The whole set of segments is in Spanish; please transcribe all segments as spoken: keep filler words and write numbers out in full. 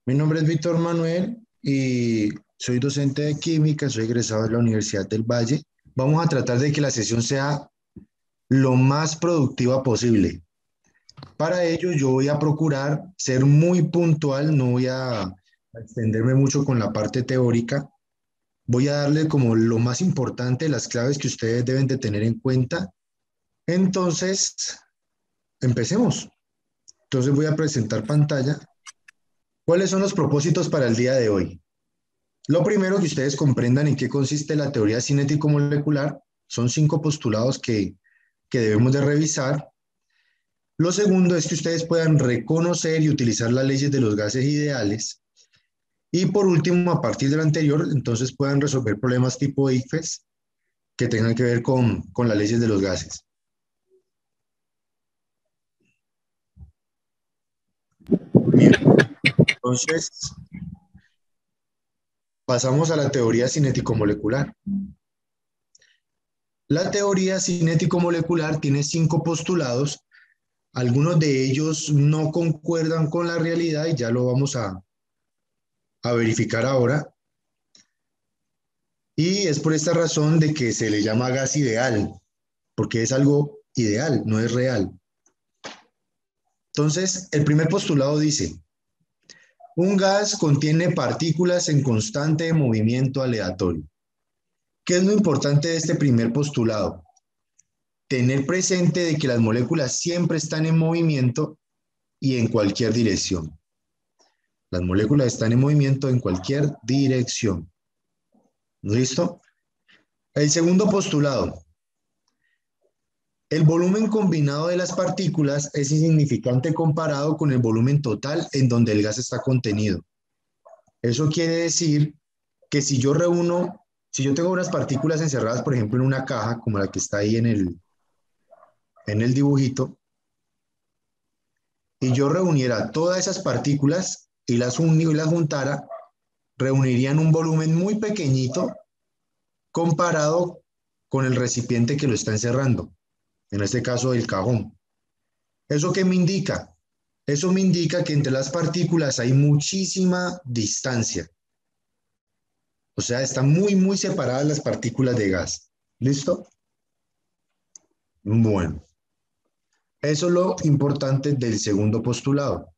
Mi nombre es Víctor Manuel y soy docente de química, soy egresado de la Universidad del Valle. Vamos a tratar de que la sesión sea lo más productiva posible. Para ello, yo voy a procurar ser muy puntual, no voy a, a extenderme mucho con la parte teórica. Voy a darle como lo más importante, las claves que ustedes deben de tener en cuenta. Entonces, empecemos. Entonces voy a presentar pantalla. ¿Cuáles son los propósitos para el día de hoy? Lo primero, que ustedes comprendan en qué consiste la teoría cinético-molecular. Son cinco postulados que, que debemos de revisar. Lo segundo es que ustedes puedan reconocer y utilizar las leyes de los gases ideales. Y por último, a partir de lo anterior, entonces puedan resolver problemas tipo I F E S que tengan que ver con, con las leyes de los gases. Bien, entonces pasamos a la teoría cinético-molecular. La teoría cinético-molecular tiene cinco postulados. Algunos de ellos no concuerdan con la realidad y ya lo vamos a, a verificar ahora. Y es por esta razón de que se le llama gas ideal, porque es algo ideal, no es real. Entonces, el primer postulado dice, un gas contiene partículas en constante movimiento aleatorio. ¿Qué es lo importante de este primer postulado? Tener presente de que las moléculas siempre están en movimiento y en cualquier dirección. Las moléculas están en movimiento en cualquier dirección. ¿Listo? El segundo postulado. El volumen combinado de las partículas es insignificante comparado con el volumen total en donde el gas está contenido. Eso quiere decir que si yo reúno, si yo tengo unas partículas encerradas, por ejemplo, en una caja, como la que está ahí en el, en el dibujito, y yo reuniera todas esas partículas y las, uni, y las juntara, reunirían un volumen muy pequeñito comparado con el recipiente que lo está encerrando, en este caso el cajón. ¿Eso qué me indica? Eso me indica que entre las partículas hay muchísima distancia. O sea, están muy, muy separadas las partículas de gas. ¿Listo? Bueno, eso es lo importante del segundo postulado.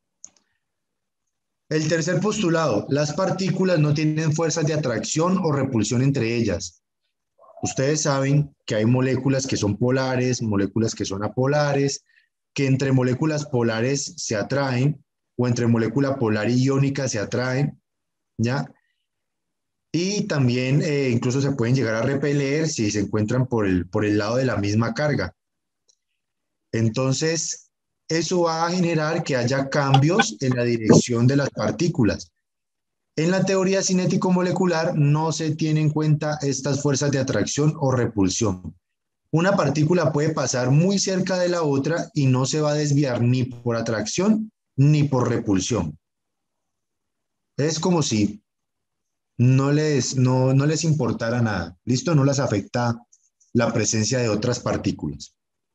El tercer postulado, las partículas no tienen fuerzas de atracción o repulsión entre ellas. Ustedes saben que hay moléculas que son polares, moléculas que son apolares, que entre moléculas polares se atraen o entre molécula polar y iónica se atraen, ¿ya? Y también eh, incluso se pueden llegar a repeler si se encuentran por el, por el lado de la misma carga. Entonces, eso va a generar que haya cambios en la dirección de las partículas. En la teoría cinético-molecular no se tienen en cuenta estas fuerzas de atracción o repulsión. Una partícula puede pasar muy cerca de la otra y no se va a desviar ni por atracción ni por repulsión. Es como si no les, no, no les importara nada. ¿Listo? No les afecta la presencia de otras partículas.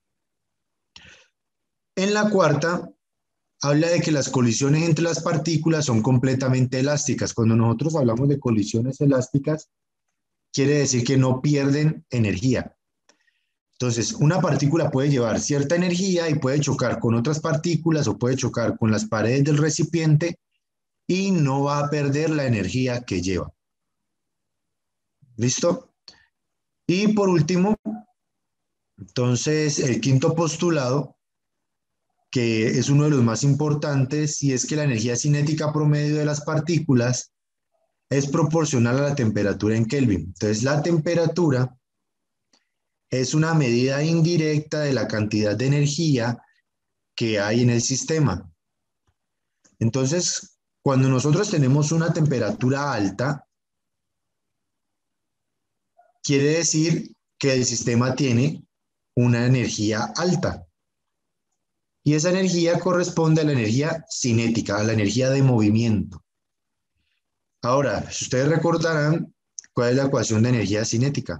En la cuarta, habla de que las colisiones entre las partículas son completamente elásticas. Cuando nosotros hablamos de colisiones elásticas, quiere decir que no pierden energía. Entonces, una partícula puede llevar cierta energía y puede chocar con otras partículas o puede chocar con las paredes del recipiente y no va a perder la energía que lleva. ¿Listo? Y por último, entonces, el quinto postulado, que es uno de los más importantes, y es que la energía cinética promedio de las partículas es proporcional a la temperatura en Kelvin. Entonces, la temperatura es una medida indirecta de la cantidad de energía que hay en el sistema. Entonces, cuando nosotros tenemos una temperatura alta, quiere decir que el sistema tiene una energía alta. Y esa energía corresponde a la energía cinética, a la energía de movimiento. Ahora, si ustedes recordarán, ¿cuál es la ecuación de energía cinética?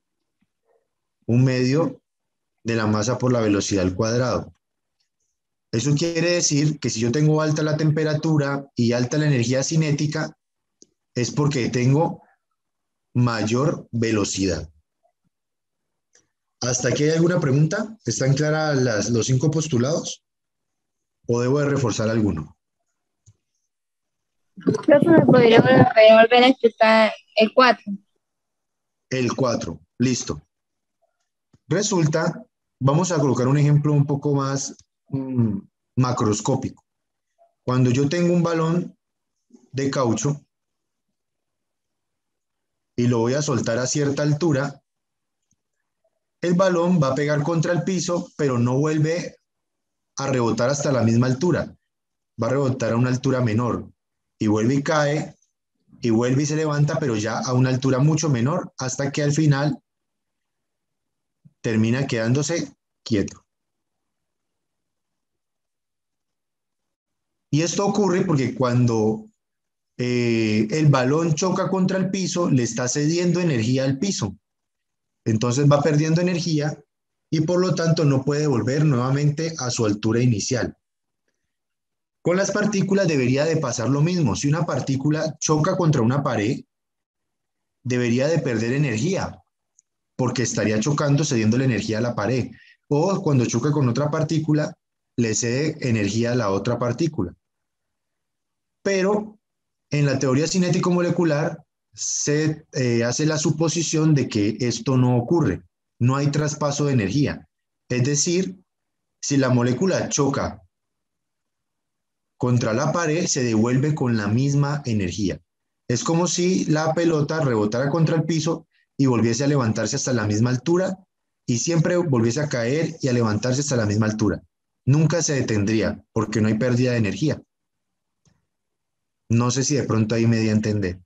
Un medio de la masa por la velocidad al cuadrado. Eso quiere decir que si yo tengo alta la temperatura y alta la energía cinética, es porque tengo mayor velocidad. ¿Hasta aquí hay alguna pregunta? ¿Están claras las, los cinco postulados? ¿O debo de reforzar alguno? Creo que me podría volver, volver a explicar el cuatro. El cuatro, listo. Resulta, vamos a colocar un ejemplo un poco más mm, macroscópico. Cuando yo tengo un balón de caucho y lo voy a soltar a cierta altura, el balón va a pegar contra el piso, pero no vuelve a rebotar hasta la misma altura. Va a rebotar a una altura menor y vuelve y cae y vuelve y se levanta, pero ya a una altura mucho menor, hasta que al final termina quedándose quieto. Y esto ocurre porque cuando eh, el balón choca contra el piso, le está cediendo energía al piso. Entonces va perdiendo energía y por lo tanto no puede volver nuevamente a su altura inicial. Con las partículas debería de pasar lo mismo. Si una partícula choca contra una pared, debería de perder energía porque estaría chocando, cediendo la energía a la pared. O cuando choca con otra partícula, le cede energía a la otra partícula. Pero en la teoría cinético-molecular se eh, hace la suposición de que esto no ocurre, no hay traspaso de energía. Es decir, si la molécula choca contra la pared, se devuelve con la misma energía. Es como si la pelota rebotara contra el piso y volviese a levantarse hasta la misma altura y siempre volviese a caer y a levantarse hasta la misma altura. Nunca se detendría porque no hay pérdida de energía. No sé si de pronto ahí me di a entender.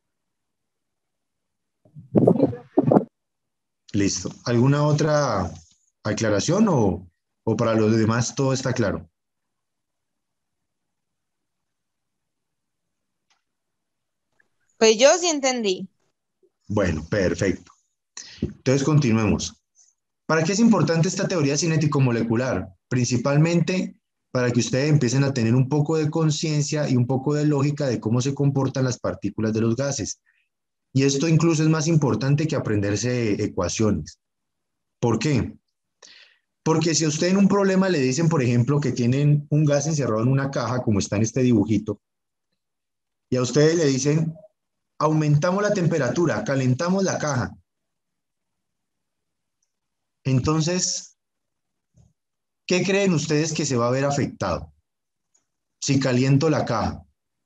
Listo. ¿Alguna otra aclaración o, o para los demás todo está claro? Pues yo sí entendí. Bueno, perfecto. Entonces continuemos. ¿Para qué es importante esta teoría cinético-molecular? Principalmente para que ustedes empiecen a tener un poco de conciencia y un poco de lógica de cómo se comportan las partículas de los gases. Y esto incluso es más importante que aprenderse ecuaciones. ¿Por qué? Porque si a usted en un problema le dicen, por ejemplo, que tienen un gas encerrado en una caja, como está en este dibujito, y a ustedes le dicen, aumentamos la temperatura, calentamos la caja. Entonces, ¿qué creen ustedes que se va a ver afectado si caliento la caja?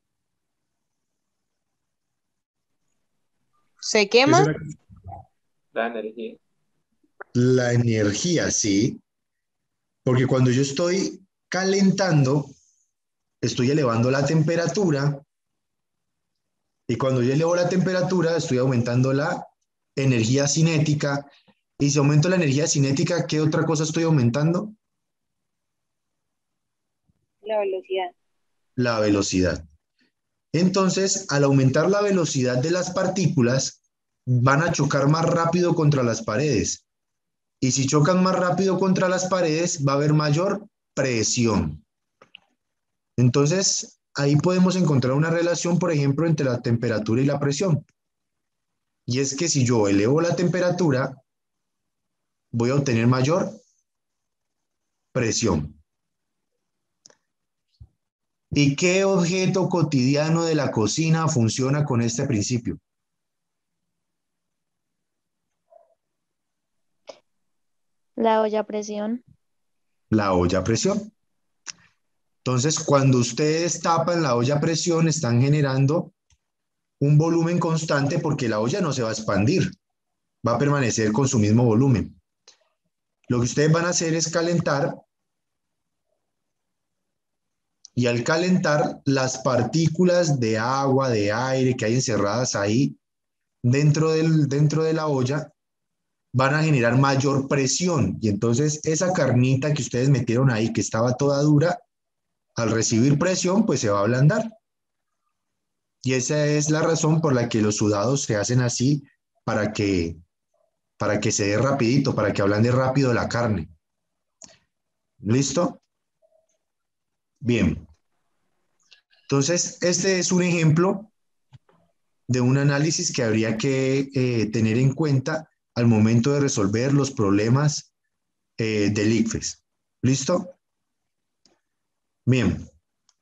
¿Se ¿Qué quema? será? La energía. La energía, sí, porque cuando yo estoy calentando, estoy elevando la temperatura y cuando yo elevo la temperatura, estoy aumentando la energía cinética y si aumento la energía cinética, ¿qué otra cosa estoy aumentando? La velocidad. La velocidad. Entonces, al aumentar la velocidad de las partículas, van a chocar más rápido contra las paredes. Y si chocan más rápido contra las paredes, va a haber mayor presión. Entonces, ahí podemos encontrar una relación, por ejemplo, entre la temperatura y la presión. Y es que si yo elevo la temperatura, voy a obtener mayor presión. ¿Y qué objeto cotidiano de la cocina funciona con este principio? La olla a presión. La olla a presión. Entonces, cuando ustedes tapan la olla a presión, están generando un volumen constante porque la olla no se va a expandir, va a permanecer con su mismo volumen. Lo que ustedes van a hacer es calentar y al calentar las partículas de agua, de aire que hay encerradas ahí dentro, del, dentro de la olla van a generar mayor presión y entonces esa carnita que ustedes metieron ahí que estaba toda dura, al recibir presión pues se va a ablandar. Y esa es la razón por la que los sudados se hacen así para que, para que se dé rapidito, para que ablande rápido la carne. ¿Listo? Bien. Entonces, este es un ejemplo de un análisis que habría que eh, tener en cuenta al momento de resolver los problemas eh, del ICFES. ¿Listo? Bien.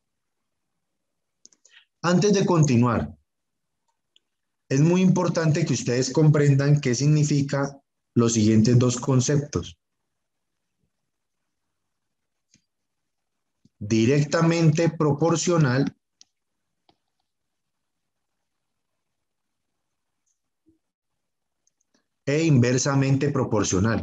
Antes de continuar, es muy importante que ustedes comprendan qué significa los siguientes dos conceptos. Directamente proporcional e inversamente proporcional.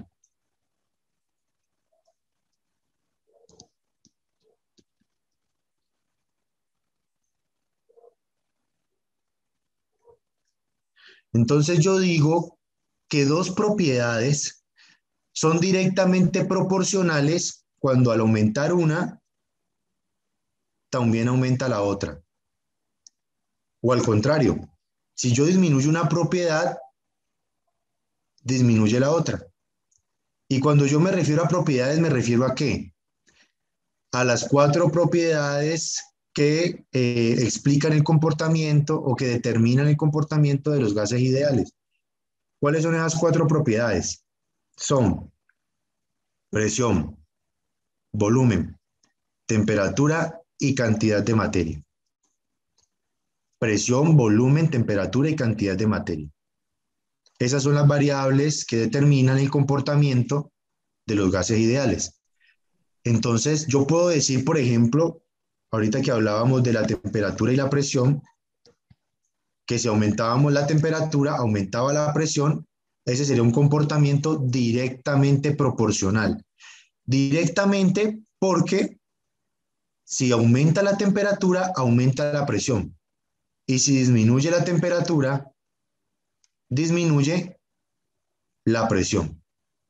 Entonces yo digo que dos propiedades son directamente proporcionales cuando al aumentar una, también aumenta la otra. O al contrario, si yo disminuyo una propiedad, disminuye la otra. Y cuando yo me refiero a propiedades, ¿me refiero a qué? A las cuatro propiedades que eh, explican el comportamiento o que determinan el comportamiento de los gases ideales. ¿Cuáles son esas cuatro propiedades? Son presión, volumen, temperatura y cantidad de materia. Presión, volumen, temperatura y cantidad de materia. Esas son las variables que determinan el comportamiento de los gases ideales. Entonces, yo puedo decir, por ejemplo, ahorita que hablábamos de la temperatura y la presión, que si aumentábamos la temperatura, aumentaba la presión, ese sería un comportamiento directamente proporcional. Directamente porque si aumenta la temperatura, aumenta la presión. Y si disminuye la temperatura, disminuye la presión.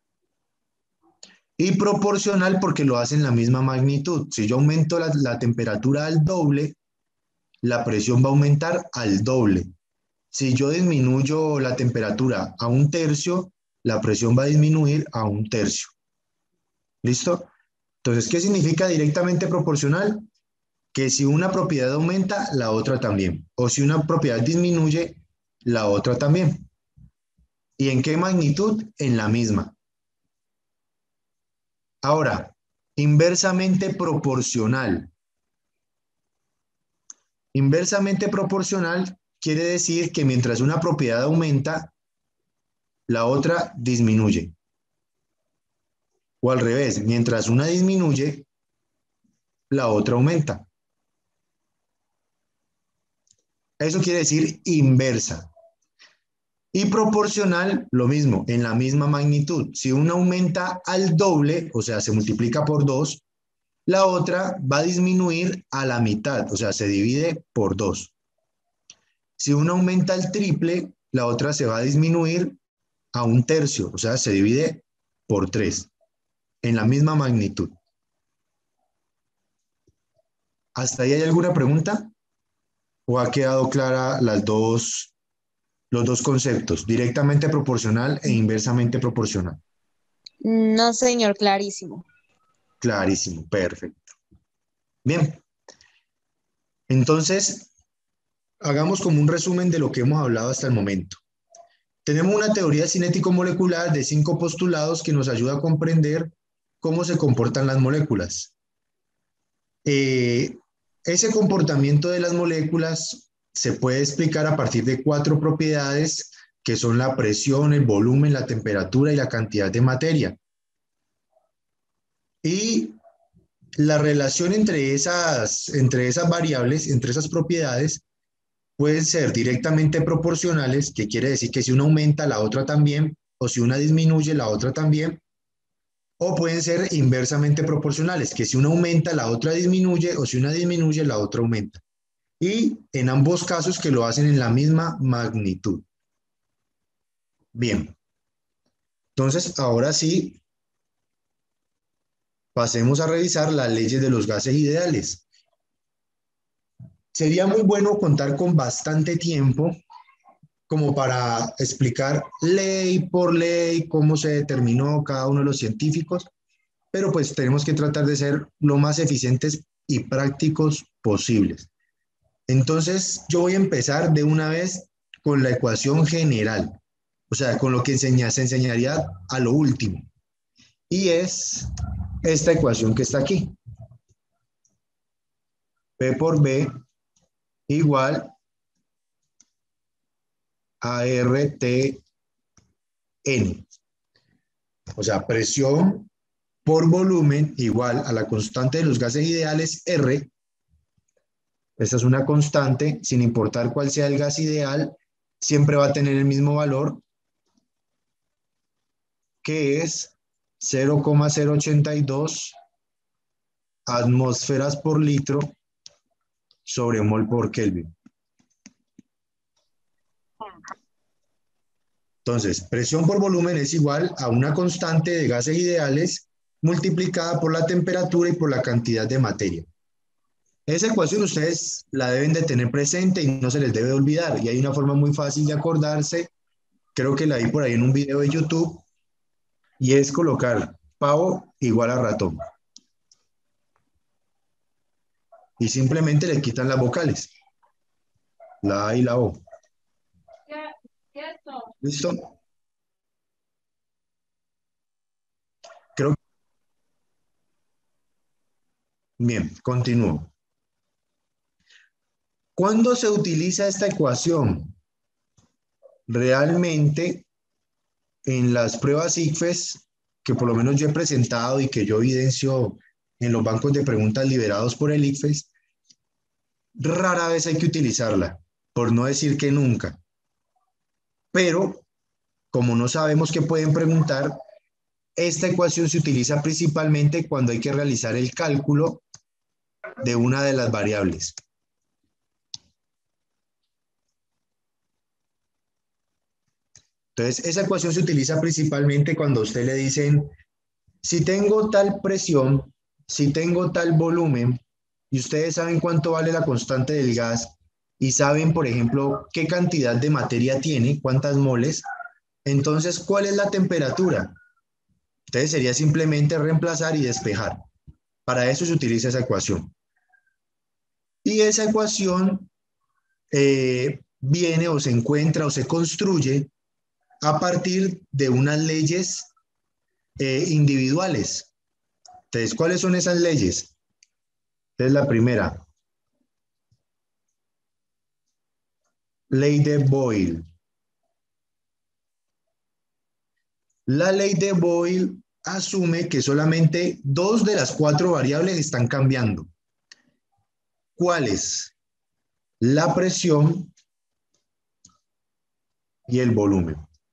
Y proporcional porque lo hace en la misma magnitud. Si yo aumento la, la temperatura al doble, la presión va a aumentar al doble. Si yo disminuyo la temperatura a un tercio, la presión va a disminuir a un tercio. ¿Listo? Entonces, ¿qué significa directamente proporcional? Que si una propiedad aumenta, la otra también. O si una propiedad disminuye, la otra también. ¿Y en qué magnitud? En la misma. Ahora, inversamente proporcional. Inversamente proporcional quiere decir que mientras una propiedad aumenta, la otra disminuye. O al revés, mientras una disminuye, la otra aumenta. Eso quiere decir inversa. Y proporcional, lo mismo, en la misma magnitud. Si una aumenta al doble, o sea, se multiplica por dos, la otra va a disminuir a la mitad, o sea, se divide por dos. Si una aumenta al triple, la otra se va a disminuir a un tercio, o sea, se divide por tres, en la misma magnitud. ¿Hasta ahí hay alguna pregunta? ¿O ha quedado clara las dos, los dos conceptos, directamente proporcional e inversamente proporcional? No, señor, clarísimo. Clarísimo, perfecto. Bien. Entonces, hagamos como un resumen de lo que hemos hablado hasta el momento. Tenemos una teoría cinético-molecular de cinco postulados que nos ayuda a comprender cómo se comportan las moléculas. Eh, ese comportamiento de las moléculas se puede explicar a partir de cuatro propiedades que son la presión, el volumen, la temperatura y la cantidad de materia. Y la relación entre esas, entre esas variables, entre esas propiedades, pueden ser directamente proporcionales, que quiere decir que si una aumenta, la otra también, o si una disminuye, la otra también, o pueden ser inversamente proporcionales, que si una aumenta, la otra disminuye, o si una disminuye, la otra aumenta. Y en ambos casos que lo hacen en la misma magnitud. Bien. Entonces, ahora sí, pasemos a revisar las leyes de los gases ideales. Sería muy bueno contar con bastante tiempo como para explicar ley por ley cómo se determinó cada uno de los científicos, pero pues tenemos que tratar de ser lo más eficientes y prácticos posibles. Entonces, yo voy a empezar de una vez con la ecuación general, o sea, con lo que enseña, se enseñaría a lo último. Y es esta ecuación que está aquí. P por B igual a R T N. O sea, presión por volumen igual a la constante de los gases ideales R. Esta es una constante, sin importar cuál sea el gas ideal, siempre va a tener el mismo valor, que es cero coma cero ochenta y dos atmósferas por litro sobre mol por Kelvin. Entonces, presión por volumen es igual a una constante de gases ideales multiplicada por la temperatura y por la cantidad de materia. Esa ecuación ustedes la deben de tener presente y no se les debe olvidar. Y hay una forma muy fácil de acordarse, creo que la vi por ahí en un video de YouTube, y es colocar pavo igual a ratón. Y simplemente le quitan las vocales, la A y la O. ¿Listo? Creo que... Bien, continúo. ¿Cuándo se utiliza esta ecuación? Realmente, en las pruebas I C F E S, que por lo menos yo he presentado y que yo evidencio en los bancos de preguntas liberados por el I C F E S, rara vez hay que utilizarla, por no decir que nunca. Pero, como no sabemos qué pueden preguntar, esta ecuación se utiliza principalmente cuando hay que realizar el cálculo de una de las variables. Entonces, esa ecuación se utiliza principalmente cuando a usted le dicen, si tengo tal presión, si tengo tal volumen, y ustedes saben cuánto vale la constante del gas, y saben, por ejemplo, qué cantidad de materia tiene, cuántas moles, entonces, ¿cuál es la temperatura? Entonces, sería simplemente reemplazar y despejar. Para eso se utiliza esa ecuación. Y esa ecuación eh, viene o se encuentra o se construye a partir de unas leyes eh, individuales. Entonces, ¿cuáles son esas leyes? Entonces, la primera, ley de Boyle. La ley de Boyle asume que solamente dos de las cuatro variables están cambiando. ¿Cuáles? La presión y el volumen.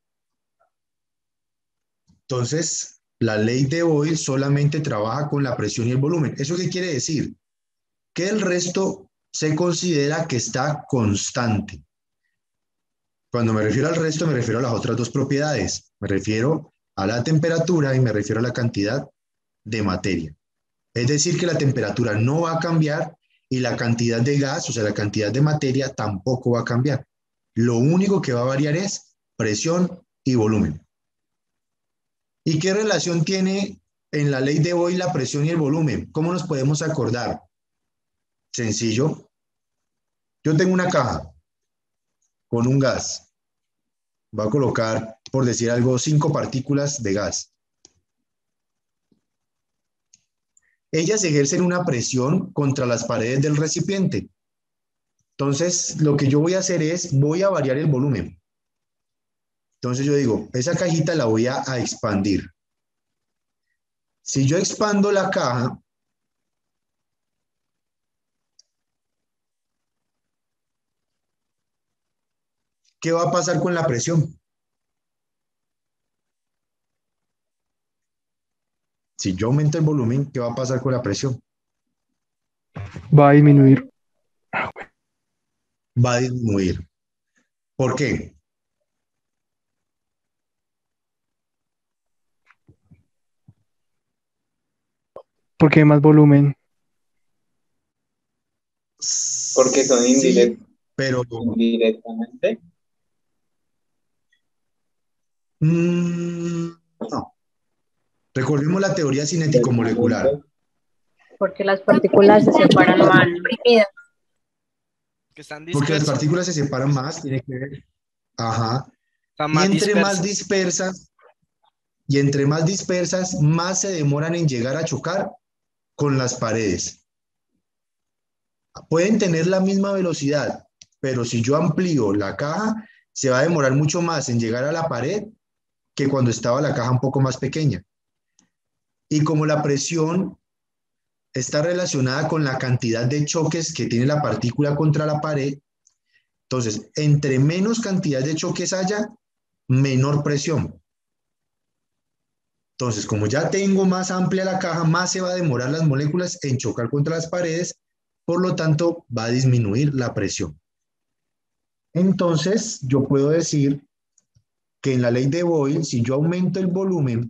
Entonces, la ley de Boyle solamente trabaja con la presión y el volumen. ¿Eso qué quiere decir? Que el resto se considera que está constante. Cuando me refiero al resto, me refiero a las otras dos propiedades. Me refiero a la temperatura y me refiero a la cantidad de materia. Es decir, que la temperatura no va a cambiar y la cantidad de gas, o sea, la cantidad de materia, tampoco va a cambiar. Lo único que va a variar es presión y volumen. ¿Y qué relación tiene en la ley de Boyle la presión y el volumen? ¿Cómo nos podemos acordar? Sencillo. Yo tengo una caja con un gas. Va a colocar, por decir algo, cinco partículas de gas. Ellas ejercen una presión contra las paredes del recipiente. Entonces, lo que yo voy a hacer es, voy a variar el volumen. Entonces yo digo, esa cajita la voy a, a expandir. Si yo expando la caja, ¿qué va a pasar con la presión? Si yo aumento el volumen, ¿qué va a pasar con la presión? Va a disminuir. Va a disminuir. ¿Por qué? Porque hay más volumen. Porque son Sí, indirect- pero indirectamente. mm, no. Recordemos la teoría cinético-molecular. Porque las partículas se separan más. Comprimidas. Que están Porque las dispersas. partículas se separan más, tiene que ver. Ajá. Están Y más entre más dispersas. dispersas, y entre más dispersas, más se demoran en llegar a chocar con las paredes. Pueden tener la misma velocidad, pero si yo amplío la caja, se va a demorar mucho más en llegar a la pared que cuando estaba la caja un poco más pequeña. Y como la presión está relacionada con la cantidad de choques que tiene la partícula contra la pared, entonces, entre menos cantidad de choques haya, menor presión. Entonces, como ya tengo más amplia la caja, más se va a demorar las moléculas en chocar contra las paredes, por lo tanto, va a disminuir la presión. Entonces, yo puedo decir que en la ley de Boyle, si yo aumento el volumen,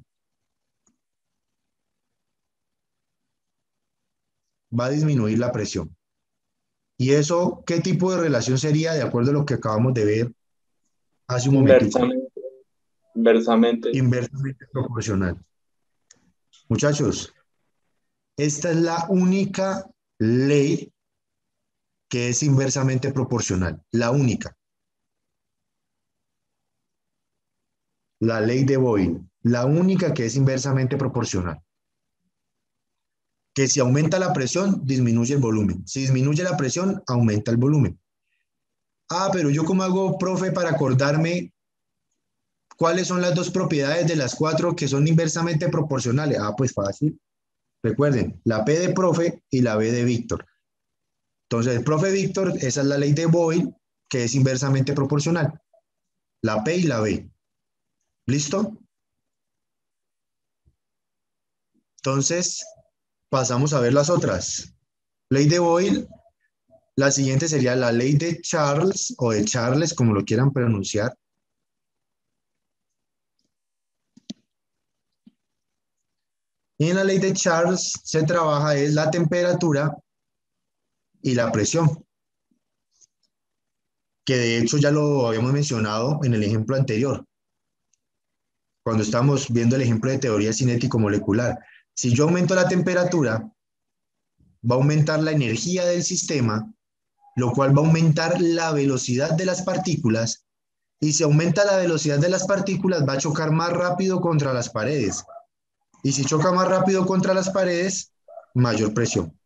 va a disminuir la presión. ¿Y eso qué tipo de relación sería de acuerdo a lo que acabamos de ver hace un momentico? Inversamente. Inversamente. Inversamente proporcional. Muchachos, esta es la única ley que es inversamente proporcional. La única. La ley de Boyle. La única que es inversamente proporcional. Que si aumenta la presión, disminuye el volumen. Si disminuye la presión, aumenta el volumen. Ah, pero yo cómo hago, profe, para acordarme cuáles son las dos propiedades de las cuatro que son inversamente proporcionales. Ah, pues fácil. Recuerden, la P de profe y la B de Víctor. Entonces, el profe Víctor, esa es la ley de Boyle, que es inversamente proporcional. La P y la B. ¿Listo? Entonces, pasamos a ver las otras. Ley de Boyle. La siguiente sería la ley de Charles, o de Charles, como lo quieran pronunciar. Y en la ley de Charles se trabaja es la temperatura y la presión, que de hecho ya lo habíamos mencionado en el ejemplo anterior, cuando estábamos viendo el ejemplo de teoría cinético-molecular. Si yo aumento la temperatura, va a aumentar la energía del sistema, lo cual va a aumentar la velocidad de las partículas, y si aumenta la velocidad de las partículas, va a chocar más rápido contra las paredes. Y si choca más rápido contra las paredes, mayor presión.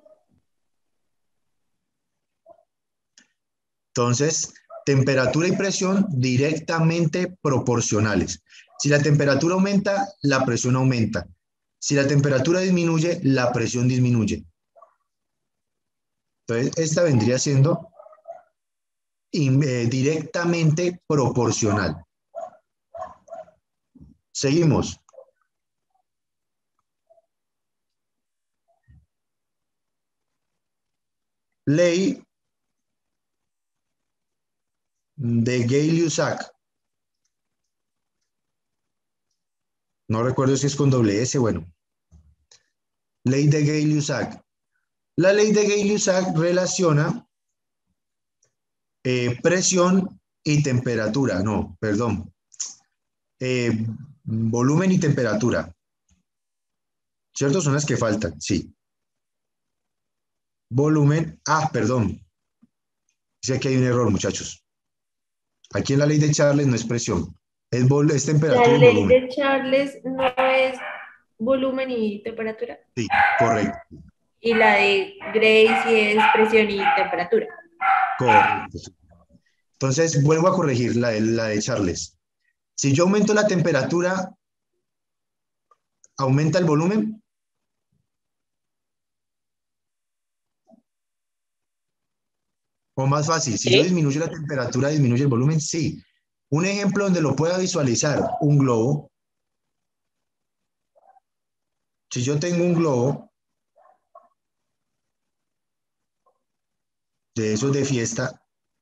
Entonces, temperatura y presión directamente proporcionales. Si la temperatura aumenta, la presión aumenta. Si la temperatura disminuye, la presión disminuye. Entonces, esta vendría siendo eh, directamente proporcional. Seguimos. Ley de Gay-Lussac. No recuerdo si es con doble S, bueno. Ley de Gay-Lussac. La ley de Gay-Lussac relaciona eh, presión y temperatura. No, perdón. Eh, volumen y temperatura. ¿Cierto? Son las que faltan, sí. Volumen. Ah, perdón. Sé que hay un error, muchachos. Aquí en la ley de Charles no es presión. Es, vol es temperatura La y ley volumen. de Charles no es volumen y temperatura. Sí, correcto. Y la de Gray sí es presión y temperatura. Correcto. Entonces, vuelvo a corregir la de, la de Charles. Si yo aumento la temperatura, ¿aumenta el volumen? O más fácil, si yo ¿Sí? disminuyo la temperatura, ¿disminuye el volumen? Sí. Un ejemplo donde lo pueda visualizar, un globo. Si yo tengo un globo de esos de fiesta,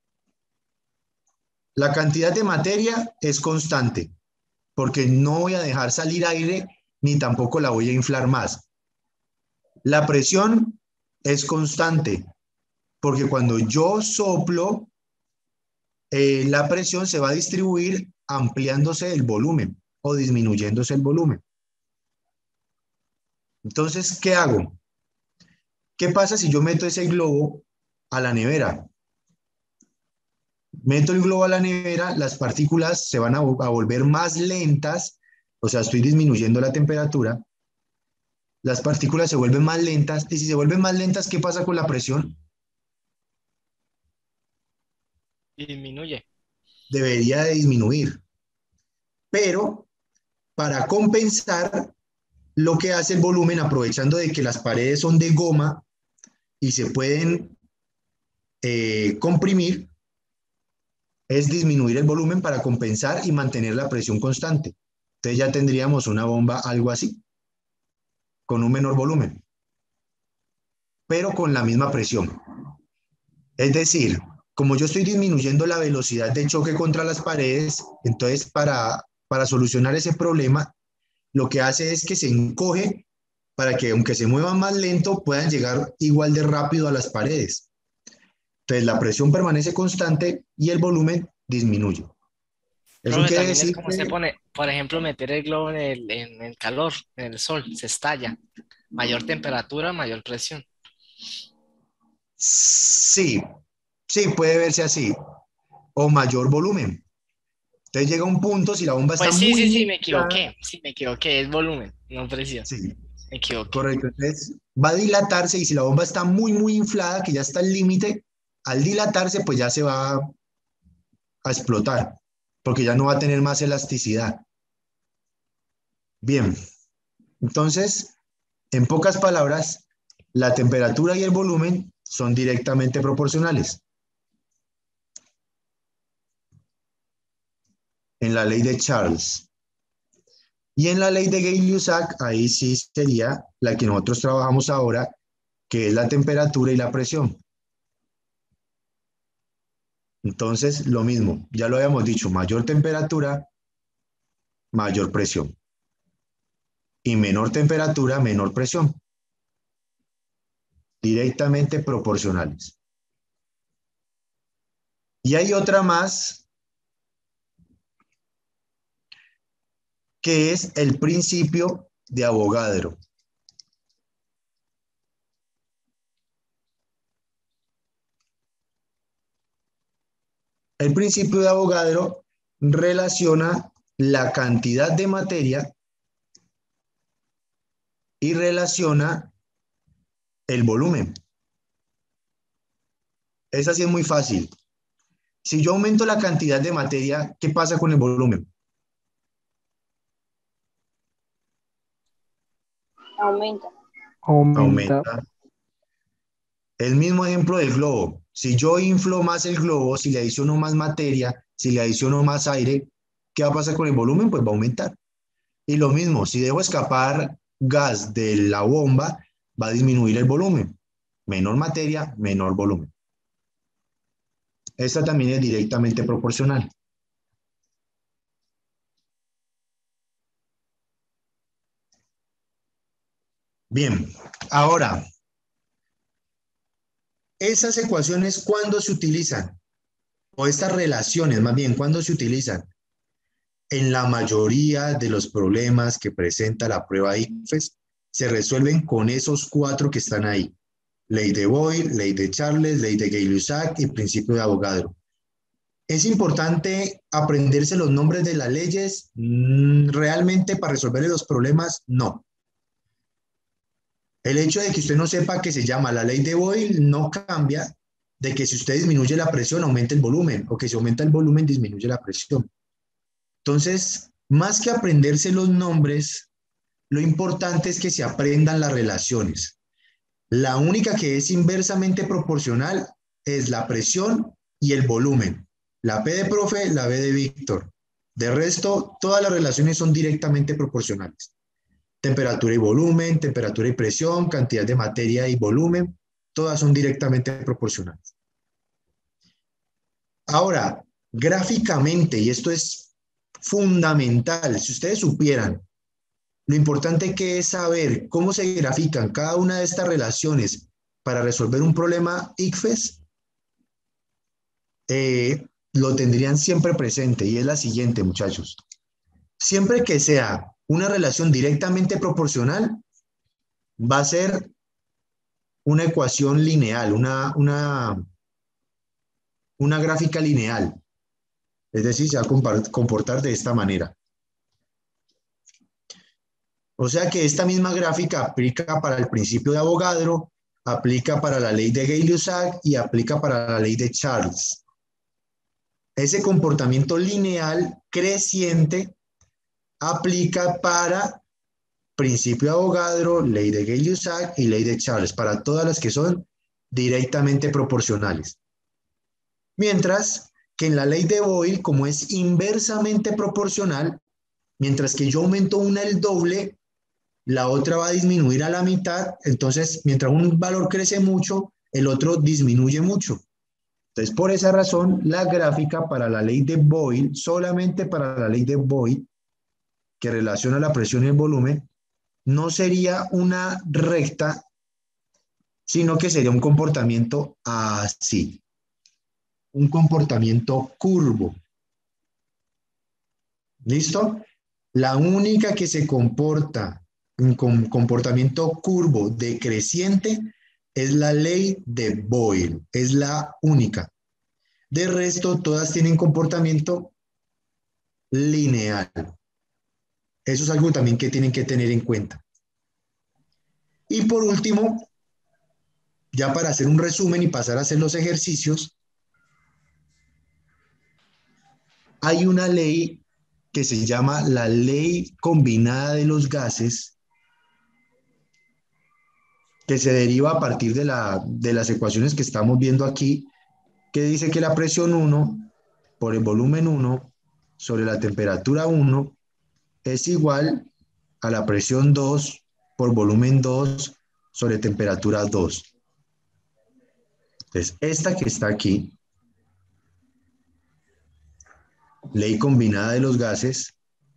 la cantidad de materia es constante, porque no voy a dejar salir aire, ni tampoco la voy a inflar más. La presión es constante, porque cuando yo soplo, eh, la presión se va a distribuir ampliándose el volumen o disminuyéndose el volumen. Entonces, ¿qué hago? ¿Qué pasa si yo meto ese globo a la nevera? Meto el globo a la nevera, las partículas se van a, a volver más lentas, o sea, estoy disminuyendo la temperatura, las partículas se vuelven más lentas, y si se vuelven más lentas, ¿qué pasa con la presión? Disminuye. Debería de disminuir. Pero para compensar, lo que hace el volumen, aprovechando de que las paredes son de goma y se pueden eh, comprimir, es disminuir el volumen para compensar y mantener la presión constante. Entonces ya tendríamos una bomba algo así, con un menor volumen, pero con la misma presión. Es decir, como yo estoy disminuyendo la velocidad de choque contra las paredes, entonces para, para solucionar ese problema, lo que hace es que se encoge para que aunque se muevan más lento, puedan llegar igual de rápido a las paredes. Entonces la presión permanece constante y el volumen disminuye. Eso Profe, quiere también es decir como se que pone, por ejemplo, meter el globo en el, en el calor, en el sol, se estalla. Mayor temperatura, mayor presión. sí, sí, puede verse así, o mayor volumen. Entonces llega un punto, si la bomba está Pues sí, muy, sí, muy sí, me inflada, equivoqué. Sí, me equivoqué. Es volumen, no presión. sí, Me equivoqué. correcto. Entonces va a dilatarse y si la bomba está muy, muy inflada, que ya está al límite, al dilatarse, pues ya se va a explotar, porque ya no va a tener más elasticidad. Bien, entonces, en pocas palabras, la temperatura y el volumen son directamente proporcionales. En la ley de Charles. Y en la ley de Gay-Lussac, ahí sí sería la que nosotros trabajamos ahora, que es la temperatura y la presión. Entonces, lo mismo, ya lo habíamos dicho, mayor temperatura, mayor presión. Y menor temperatura, menor presión. Directamente proporcionales. Y hay otra más, que es el principio de Avogadro. El principio de Avogadro relaciona la cantidad de materia y relaciona el volumen. Esa sí es muy fácil. Si yo aumento la cantidad de materia, ¿qué pasa con el volumen? Aumenta. Aumenta. Aumenta. El mismo ejemplo del globo. Si yo inflo más el globo, si le adiciono más materia, si le adiciono más aire, ¿qué va a pasar con el volumen? Pues va a aumentar. Y lo mismo, si dejo escapar gas de la bomba, va a disminuir el volumen. Menor materia, menor volumen. Esta también es directamente proporcional. Bien, ahora, esas ecuaciones, ¿cuándo se utilizan? O estas relaciones, más bien, ¿cuándo se utilizan? En la mayoría de los problemas que presenta la prueba I C F E S, se resuelven con esos cuatro que están ahí. Ley de Boyle, ley de Charles, ley de Gay-Lussac y principio de Avogadro. ¿Es importante aprenderse los nombres de las leyes? ¿Realmente para resolver los problemas? No. El hecho de que usted no sepa que se llama la ley de Boyle no cambia de que si usted disminuye la presión, aumenta el volumen, o que si aumenta el volumen, disminuye la presión. Entonces, más que aprenderse los nombres, lo importante es que se aprendan las relaciones. La única que es inversamente proporcional es la presión y el volumen. La P de profe, la B de Víctor. De resto, todas las relaciones son directamente proporcionales. Temperatura y volumen, temperatura y presión, cantidad de materia y volumen, todas son directamente proporcionales. Ahora, gráficamente, y esto es fundamental, si ustedes supieran lo importante que es saber cómo se grafican cada una de estas relaciones para resolver un problema I C F E S, eh, lo tendrían siempre presente, y es la siguiente, muchachos. Siempre que sea una relación directamente proporcional, va a ser una ecuación lineal, una, una, una gráfica lineal. Es decir, se va a comportar de esta manera. O sea que esta misma gráfica aplica para el principio de Avogadro, aplica para la ley de Gay-Lussac y aplica para la ley de Charles. Ese comportamiento lineal creciente aplica para principio de Avogadro, ley de Gay-Lussac y ley de Charles, para todas las que son directamente proporcionales. Mientras que en la ley de Boyle, como es inversamente proporcional, mientras que yo aumento una el doble, la otra va a disminuir a la mitad, entonces mientras un valor crece mucho, el otro disminuye mucho. Entonces, por esa razón, la gráfica para la ley de Boyle, solamente para la ley de Boyle, que relaciona la presión y el volumen, no sería una recta, sino que sería un comportamiento así, un comportamiento curvo. ¿Listo? La única que se comporta un comportamiento curvo decreciente es la ley de Boyle, es la única. De resto, todas tienen comportamiento lineal. Eso es algo también que tienen que tener en cuenta. Y por último, ya para hacer un resumen y pasar a hacer los ejercicios, hay una ley que se llama la ley combinada de los gases, que se deriva a partir de, la, de las ecuaciones que estamos viendo aquí, que dice que la presión uno por el volumen uno sobre la temperatura uno es igual a la presión dos por volumen dos sobre temperatura dos. Entonces, esta que está aquí, ley combinada de los gases,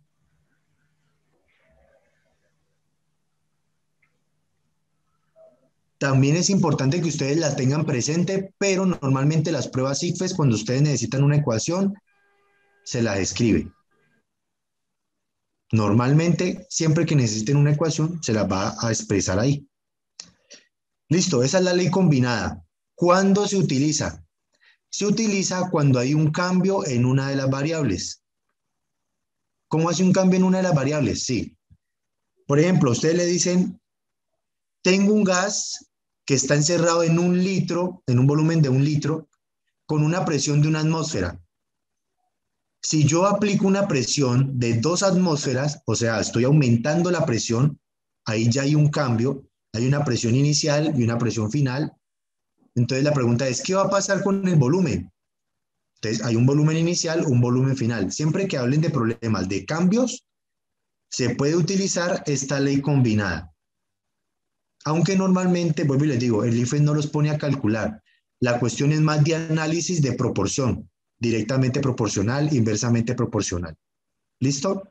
también es importante que ustedes la tengan presente, pero normalmente las pruebas I C F E S, cuando ustedes necesitan una ecuación, se la escribe. Normalmente, siempre que necesiten una ecuación, se la va a expresar ahí. Listo, esa es la ley combinada. ¿Cuándo se utiliza? Se utiliza cuando hay un cambio en una de las variables. ¿Cómo hace un cambio en una de las variables? Sí. Por ejemplo, ustedes le dicen, tengo un gas que está encerrado en un litro, en un volumen de un litro, con una presión de una atmósfera. Si yo aplico una presión de dos atmósferas, o sea, estoy aumentando la presión, ahí ya hay un cambio, hay una presión inicial y una presión final. Entonces la pregunta es, ¿qué va a pasar con el volumen? Entonces hay un volumen inicial, un volumen final. Siempre que hablen de problemas de cambios, se puede utilizar esta ley combinada. Aunque normalmente, vuelvo y les digo, el I F E S no los pone a calcular. La cuestión es más de análisis de proporción, directamente proporcional, inversamente proporcional. ¿Listo?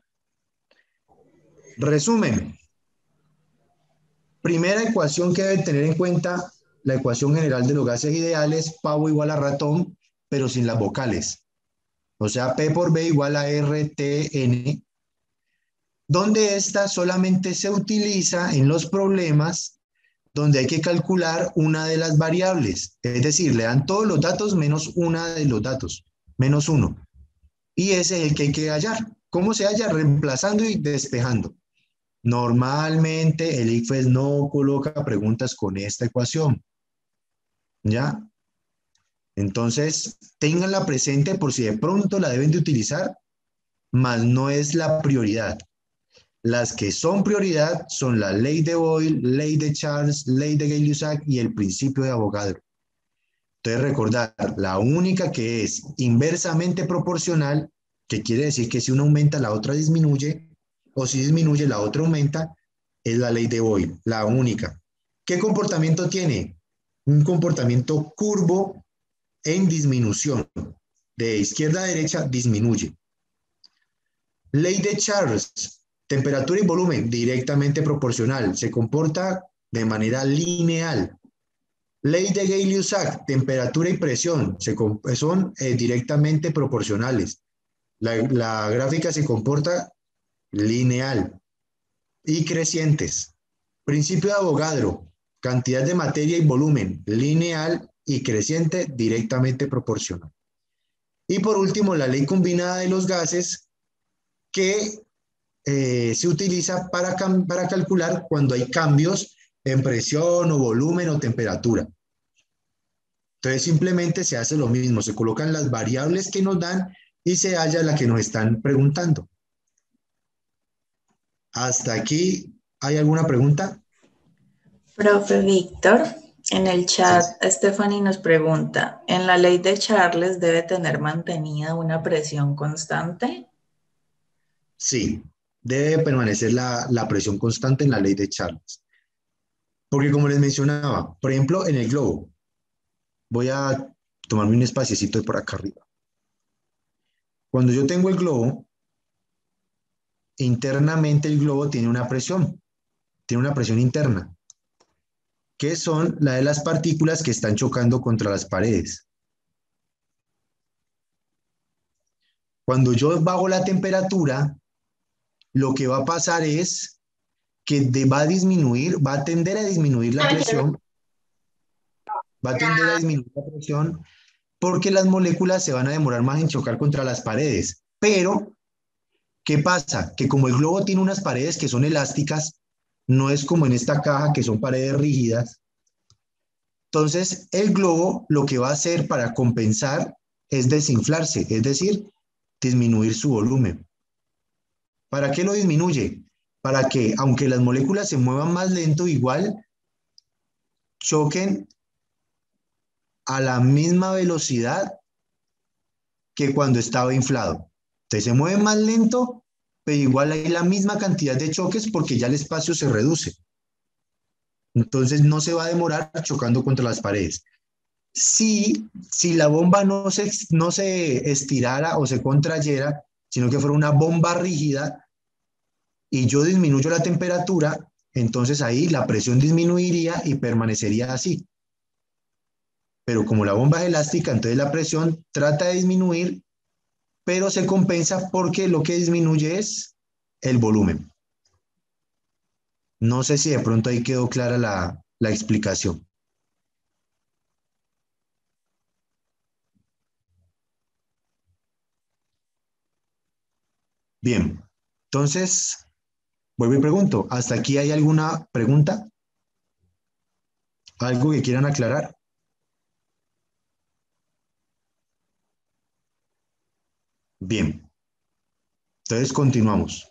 Resumen. Primera ecuación que deben tener en cuenta, la ecuación general de los gases ideales, pavo igual a ratón, pero sin las vocales. O sea, P por B igual a R T N, donde esta solamente se utiliza en los problemas donde hay que calcular una de las variables. Es decir, le dan todos los datos menos una de los datos, menos uno. Y ese es el que hay que hallar. ¿Cómo se halla? Reemplazando y despejando. Normalmente el I C F E S no coloca preguntas con esta ecuación. ¿Ya? Entonces, ténganla presente por si de pronto la deben de utilizar, mas no es la prioridad. Las que son prioridad son la ley de Boyle, ley de Charles, ley de Gay-Lussac y el principio de Avogadro. Entonces, recordar, la única que es inversamente proporcional, que quiere decir que si una aumenta, la otra disminuye, o si disminuye, la otra aumenta, es la ley de Boyle, la única. ¿Qué comportamiento tiene? Un comportamiento curvo en disminución. De izquierda a derecha disminuye. Ley de Charles, temperatura y volumen directamente proporcional, se comporta de manera lineal. Ley de Gay-Lussac, temperatura y presión, se, son eh, directamente proporcionales. La, la gráfica se comporta lineal y crecientes. Principio de Avogadro, cantidad de materia y volumen, lineal y creciente, directamente proporcional. Y por último, la ley combinada de los gases, que eh, se utiliza para, para calcular cuando hay cambios en presión o volumen o temperatura. Entonces simplemente se hace lo mismo, se colocan las variables que nos dan y se halla la que nos están preguntando. ¿Hasta aquí hay alguna pregunta? Profe Víctor, en el chat, Sí. Stephanie nos pregunta, ¿en la ley de Charles debe tener mantenida una presión constante? Sí, debe permanecer la, la presión constante en la ley de Charles. Porque como les mencionaba, por ejemplo, en el globo, voy a tomarme un espaciecito de por acá arriba. Cuando yo tengo el globo, internamente el globo tiene una presión, tiene una presión interna, que son la de las partículas que están chocando contra las paredes. Cuando yo bajo la temperatura, lo que va a pasar es que de, va a disminuir, va a tender a disminuir la presión, va a tender a disminuir la presión porque las moléculas se van a demorar más en chocar contra las paredes. Pero, ¿qué pasa? Que como el globo tiene unas paredes que son elásticas, no es como en esta caja que son paredes rígidas. Entonces, el globo lo que va a hacer para compensar es desinflarse, es decir, disminuir su volumen. ¿Para qué lo disminuye? Para que, aunque las moléculas se muevan más lento, igual choquen a la misma velocidad que cuando estaba inflado. Entonces se mueve más lento, pero igual hay la misma cantidad de choques porque ya el espacio se reduce. Entonces no se va a demorar chocando contra las paredes. Si, si la bomba no se, no se estirara o se contrayera, sino que fuera una bomba rígida y yo disminuyo la temperatura, entonces ahí la presión disminuiría y permanecería así. Pero como la bomba es elástica, entonces la presión trata de disminuir, pero se compensa porque lo que disminuye es el volumen. No sé si de pronto ahí quedó clara la, la explicación. Bien, entonces, vuelvo y pregunto, ¿hasta aquí hay alguna pregunta? ¿Algo que quieran aclarar? Bien, entonces continuamos.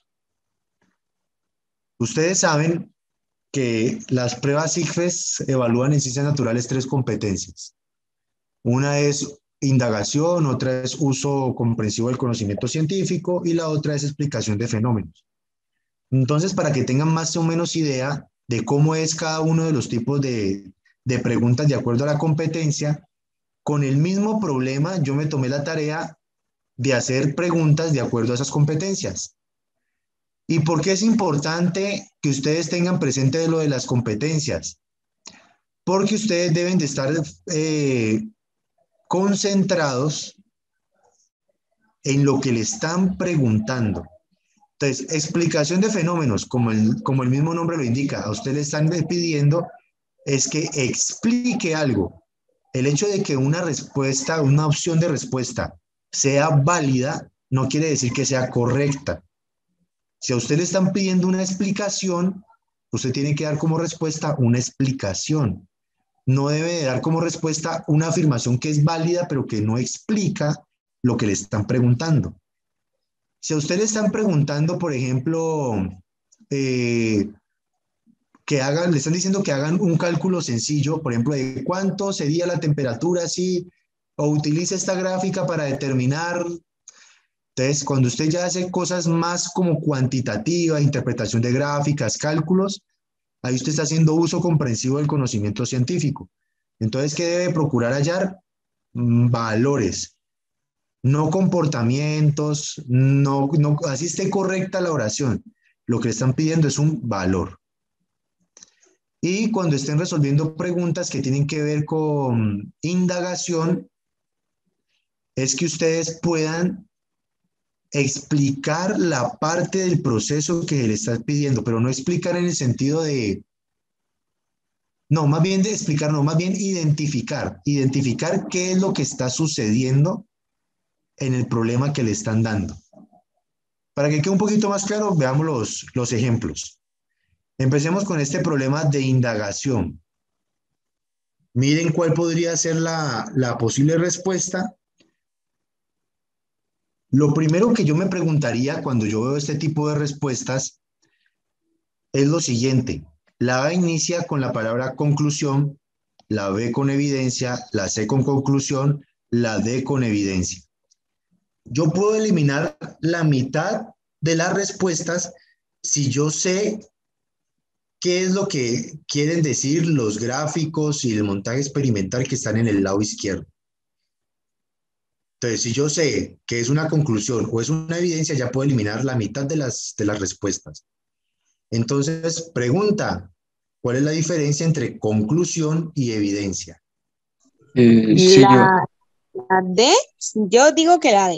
Ustedes saben que las pruebas ICFES evalúan en ciencias naturales tres competencias. Una es indagación, otra es uso comprensivo del conocimiento científico y la otra es explicación de fenómenos. Entonces, para que tengan más o menos idea de cómo es cada uno de los tipos de, de preguntas de acuerdo a la competencia, con el mismo problema yo me tomé la tarea de hacer preguntas de acuerdo a esas competencias. ¿Y por qué es importante que ustedes tengan presente lo de las competencias? Porque ustedes deben de estar eh, concentrados en lo que le están preguntando. Entonces, explicación de fenómenos, como el, como el mismo nombre lo indica, a usted le están pidiendo es que explique algo. El hecho de que una respuesta, una opción de respuesta sea válida, no quiere decir que sea correcta. Si a usted le están pidiendo una explicación, usted tiene que dar como respuesta una explicación. No debe de dar como respuesta una afirmación que es válida, pero que no explica lo que le están preguntando. Si a usted le están preguntando, por ejemplo, eh, que hagan, le están diciendo que hagan un cálculo sencillo, por ejemplo, de cuánto sería la temperatura si, o utilice esta gráfica para determinar. Entonces, cuando usted ya hace cosas más como cuantitativas, interpretación de gráficas, cálculos, ahí usted está haciendo uso comprensivo del conocimiento científico. Entonces, ¿qué debe procurar hallar? Mm, valores, no comportamientos, no, no, así esté correcta la oración. Lo que le están pidiendo es un valor. Y cuando estén resolviendo preguntas que tienen que ver con indagación, es que ustedes puedan explicar la parte del proceso que le estás pidiendo, pero no explicar en el sentido de No, más bien de explicar, no, más bien identificar, identificar qué es lo que está sucediendo en el problema que le están dando. Para que quede un poquito más claro, veamos los, los ejemplos. Empecemos con este problema de indagación. Miren cuál podría ser la, la posible respuesta. Lo primero que yo me preguntaría cuando yo veo este tipo de respuestas es lo siguiente. La A inicia con la palabra conclusión, la B con evidencia, la C con conclusión, la D con evidencia. Yo puedo eliminar la mitad de las respuestas si yo sé qué es lo que quieren decir los gráficos y el montaje experimental que están en el lado izquierdo. Entonces, si yo sé que es una conclusión o es una evidencia, ya puedo eliminar la mitad de las, de las respuestas. Entonces, pregunta, ¿cuál es la diferencia entre conclusión y evidencia? Eh, sí, yo, La, la D, yo digo que la D.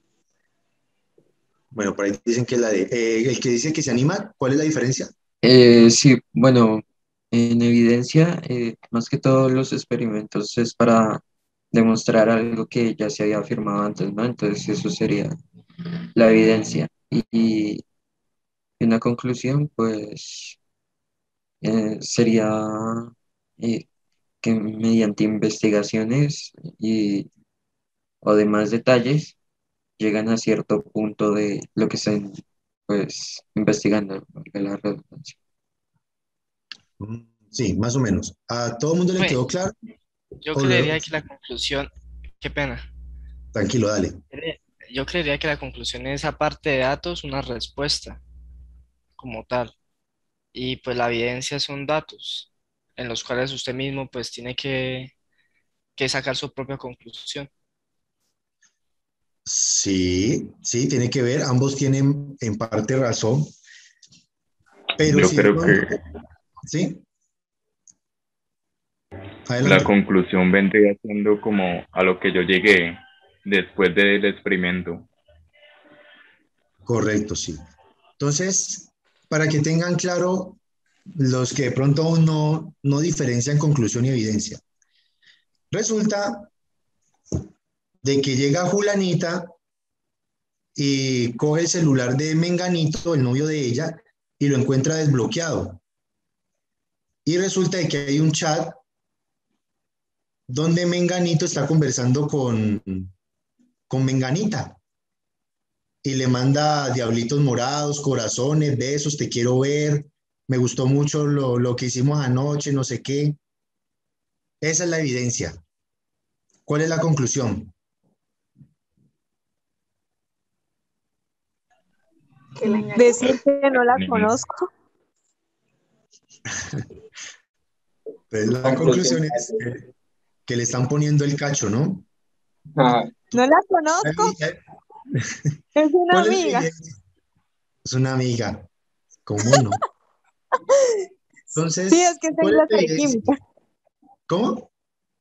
Bueno, por ahí dicen que es la de... eh, el que dice que se anima, ¿cuál es la diferencia? eh, sí, bueno, en evidencia, eh, más que todos los experimentos es para demostrar algo que ya se había afirmado antes, ¿no? Entonces eso sería la evidencia. Y, y una conclusión, pues, eh, sería eh, que mediante investigaciones y o demás detalles llegan a cierto punto de lo que están, pues, investigando, valga la redundancia. Mm, sí, más o menos. ¿A todo el mundo le Bueno, quedó claro? yo O lo- creería que la conclusión, qué pena, Tranquilo, dale. yo creería que la conclusión es aparte de datos, una respuesta como tal. Y pues la evidencia son datos en los cuales usted mismo pues tiene que, que sacar su propia conclusión. Sí, sí, tiene que ver. Ambos tienen en parte razón. Pero Yo si de creo pronto... que Sí, la adelante. conclusión vendría siendo como a lo que yo llegué después del experimento. Correcto, sí. Entonces, para que tengan claro los que de pronto aún no, no diferencian conclusión y evidencia. Resulta de que llega Julanita y coge el celular de Menganito, el novio de ella, y lo encuentra desbloqueado. Y resulta de que hay un chat donde Menganito está conversando con, con Menganita y le manda diablitos morados, corazones, besos, te quiero ver, me gustó mucho lo, lo que hicimos anoche, no sé qué. Esa es la evidencia. ¿Cuál es la conclusión? Que la engañó. Decir que no la Ni- conozco. Pues la Conclusión. conclusión es que, que le están poniendo el cacho, ¿no? Ah, No la conozco, es una ¿Cuál es la amiga. evidencia? Es una amiga, ¿cómo no? Sí, es Entonces, que soy ¿cuál es la la evidencia? química. ¿Cómo?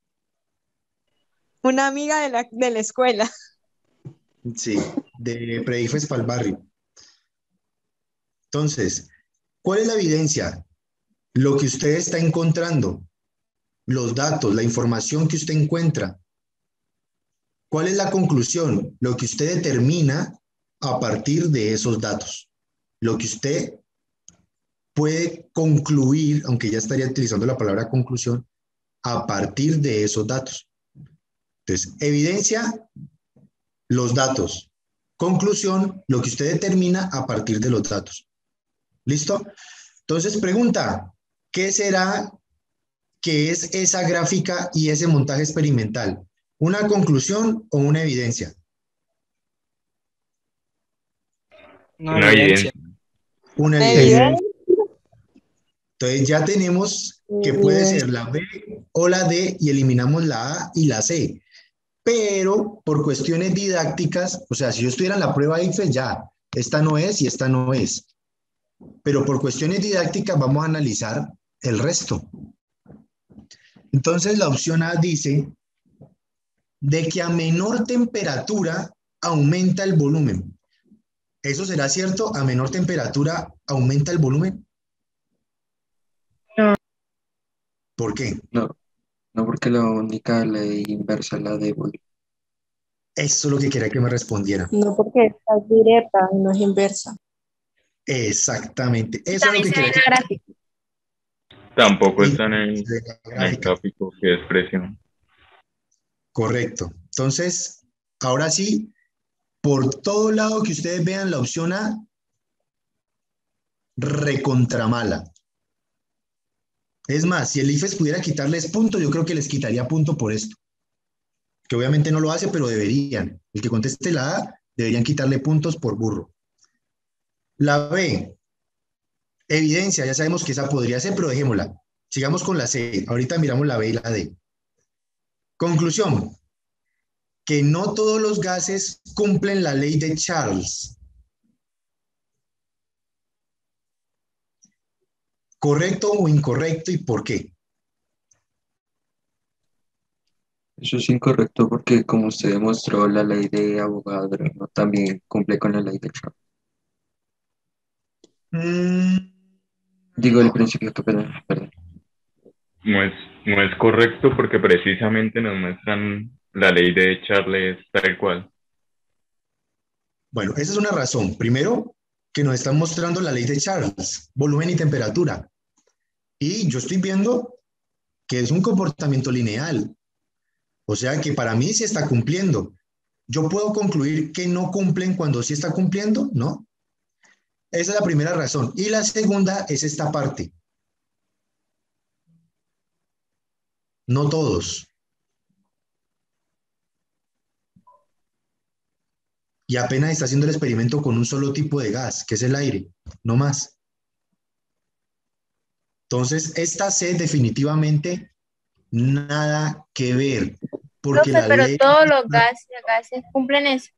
Una amiga de la, de la escuela. Sí, de Predifes para el barrio. Entonces, ¿cuál es la evidencia? Lo que usted está encontrando, los datos, la información que usted encuentra. ¿Cuál es la conclusión? Lo que usted determina a partir de esos datos. Lo que usted puede concluir, aunque ya estaría utilizando la palabra conclusión, a partir de esos datos. Entonces, evidencia, los datos. Conclusión, lo que usted determina a partir de los datos. ¿Listo? Entonces, pregunta, ¿qué será que es esa gráfica y ese montaje experimental? ¿Una conclusión o una evidencia? No, una evidencia. evidencia. Una evidencia. Evidencia. Entonces ya tenemos que puede ser la B o la D y eliminamos la A y la C. Pero por cuestiones didácticas, o sea, si yo estuviera en la prueba I F E, ya, esta no es y esta no es. Pero por cuestiones didácticas vamos a analizar el resto. Entonces la opción A dice de que a menor temperatura aumenta el volumen. ¿Eso será cierto? ¿A menor temperatura aumenta el volumen? No. ¿Por qué? No, no porque la única ley inversa es la de Boyle. Eso es lo que quería que me respondiera. No, porque esta es directa y no es inversa. Exactamente. Eso es lo También que se ve quería en que... la gráfica. Tampoco Y están en, se ve en la en el gráfica. gráfico que es presión. Correcto. Entonces, ahora sí, por todo lado que ustedes vean la opción A, recontramala. Es más, si el IFES pudiera quitarles punto, yo creo que les quitaría punto por esto. Que obviamente no lo hace, pero deberían. El que conteste la A, deberían quitarle puntos por burro. La B, evidencia, ya sabemos que esa podría ser, pero dejémosla. Sigamos con la C. Ahorita miramos la B y la D. Conclusión, que no todos los gases cumplen la ley de Charles. ¿Correcto o incorrecto y por qué? Eso es incorrecto porque, como usted demostró, la ley de Avogadro no también cumple con la ley de Charles. Mm, Digo, el no. principio que perdón, perdón. No es, no es correcto porque precisamente nos muestran la ley de Charles tal cual. Bueno, esa es una razón. Primero, que nos están mostrando la ley de Charles, volumen y temperatura. Y yo estoy viendo que es un comportamiento lineal. O sea que para mí sí está cumpliendo. ¿Yo puedo concluir que no cumplen cuando sí está cumpliendo? No. Esa es la primera razón. Y la segunda es esta parte. No todos. Y apenas está haciendo el experimento con un solo tipo de gas, que es el aire, no más. Entonces, esta C definitivamente nada que ver, porque Profe, la pero ley... todos los gases, gases cumplen eso.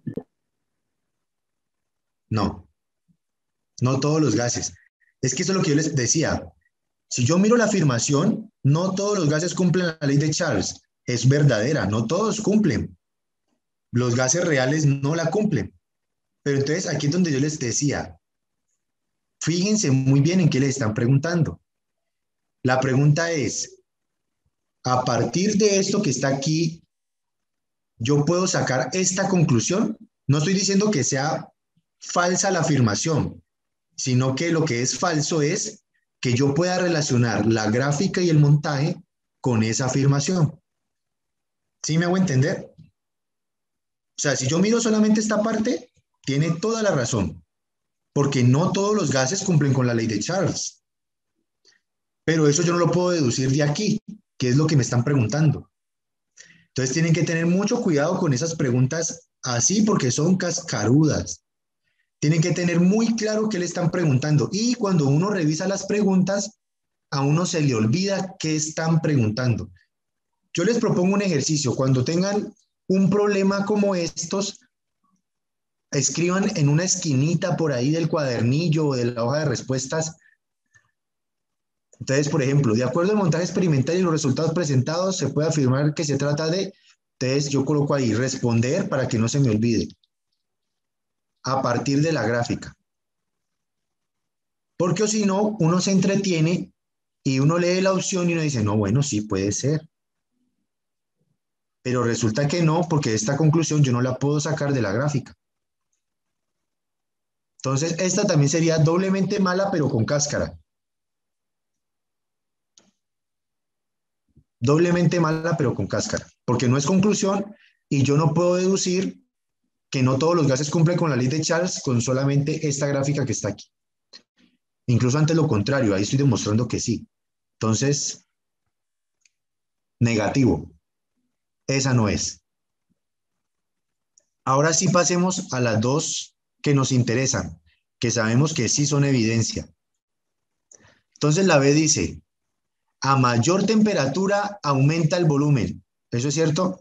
No, no todos los gases. Es que eso es lo que yo les decía. Si yo miro la afirmación, no todos los gases cumplen la ley de Charles. Es verdadera, no todos cumplen. Los gases reales no la cumplen. Pero entonces aquí es donde yo les decía, fíjense muy bien en qué les están preguntando. La pregunta es, a partir de esto que está aquí, ¿yo puedo sacar esta conclusión? No estoy diciendo que sea falsa la afirmación, sino que lo que es falso es que yo pueda relacionar la gráfica y el montaje con esa afirmación. ¿Sí me hago entender? O sea, si yo miro solamente esta parte, tiene toda la razón, porque no todos los gases cumplen con la ley de Charles. Pero eso yo no lo puedo deducir de aquí, que es lo que me están preguntando. Entonces tienen que tener mucho cuidado con esas preguntas así porque son cascarudas. Tienen que tener muy claro qué le están preguntando. Y cuando uno revisa las preguntas, a uno se le olvida qué están preguntando. Yo les propongo un ejercicio. Cuando tengan un problema como estos, escriban en una esquinita por ahí del cuadernillo o de la hoja de respuestas. Entonces, por ejemplo, de acuerdo al montaje experimental y los resultados presentados, se puede afirmar que se trata de, entonces yo coloco ahí responder para que no se me olvide, a partir de la gráfica. Porque o si no, uno se entretiene y uno lee la opción y uno dice, no, bueno, sí puede ser. Pero resulta que no, porque esta conclusión yo no la puedo sacar de la gráfica. Entonces, esta también sería doblemente mala, pero con cáscara. Doblemente mala, pero con cáscara, porque no es conclusión y yo no puedo deducir que no todos los gases cumplen con la ley de Charles con solamente esta gráfica que está aquí. Incluso ante lo contrario, ahí estoy demostrando que sí. Entonces, negativo. Esa no es. Ahora sí pasemos a las dos que nos interesan, que sabemos que sí son evidencia. Entonces la B dice, a mayor temperatura aumenta el volumen. ¿Eso es cierto?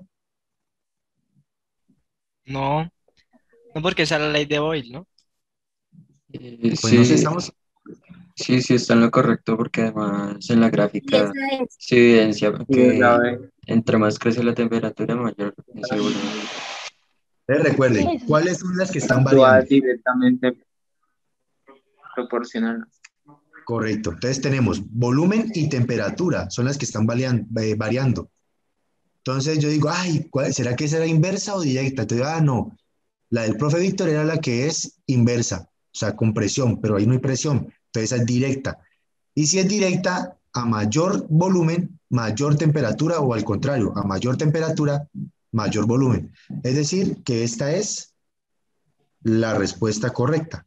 No, no porque esa es la ley de Boyle, ¿no? Eh, Pues no sé, sí, estamos... sí, sí está en lo correcto porque además en la Y esa gráfica es. se evidencia Y es la que B. entre más crece la temperatura, mayor es el volumen. Eh, recuerden, ¿cuáles son las que están Actúa variando? directamente proporcional. Correcto. Entonces tenemos volumen y temperatura, son las que están varian- eh, variando. Entonces yo digo, ay, ¿cuál- ¿será que será inversa o directa? Entonces, ah, no, la del profe Víctor era la que es inversa, o sea, con presión, pero ahí no hay presión, entonces es directa. Y si es directa, a mayor volumen, mayor temperatura, o al contrario, a mayor temperatura, mayor volumen. Es decir, que esta es la respuesta correcta.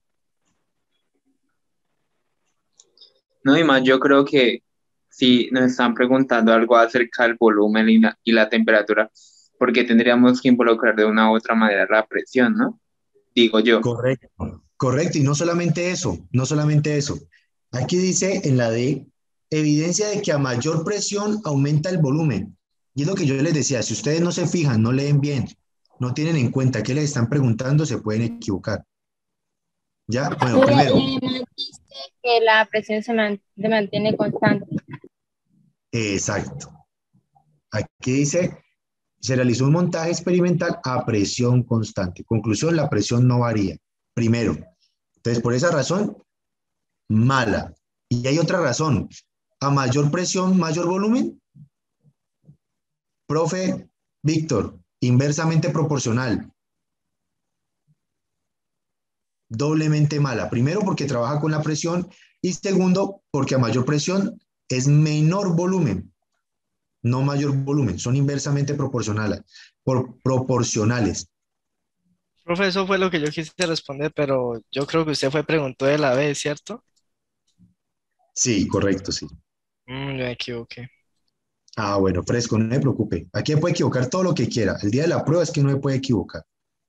No, y más, yo creo que si nos están preguntando algo acerca del volumen y la, y la temperatura, porque tendríamos que involucrar de una u otra manera la presión, ¿no? Digo yo. Correcto. Correcto, y no solamente eso, no solamente eso. Aquí dice en la D, evidencia de que a mayor presión aumenta el volumen. Y es lo que yo les decía, si ustedes no se fijan, no leen bien, no tienen en cuenta qué les están preguntando, se pueden equivocar. Ya, bueno, Mira, primero, y además dice que la presión se, man- se mantiene constante. exacto. Aquí dice, se realizó un montaje experimental a presión constante. Conclusión, la presión no varía. Primero. Entonces, por esa razón, mala. Y hay otra razón. A mayor presión, mayor volumen. Profe Víctor, inversamente proporcional. Doblemente mala. Primero, porque trabaja con la presión. Y segundo, porque a mayor presión es menor volumen. No mayor volumen. Son inversamente proporcionales. Por, proporcionales. Profe, eso fue lo que yo quise responder, pero yo creo que usted fue preguntó de la B, ¿cierto? Sí, correcto, sí. Mm, yo me equivoqué. Ah, bueno, fresco, no me preocupe. Aquí puede equivocar todo lo que quiera. El día de la prueba es que no me puede equivocar.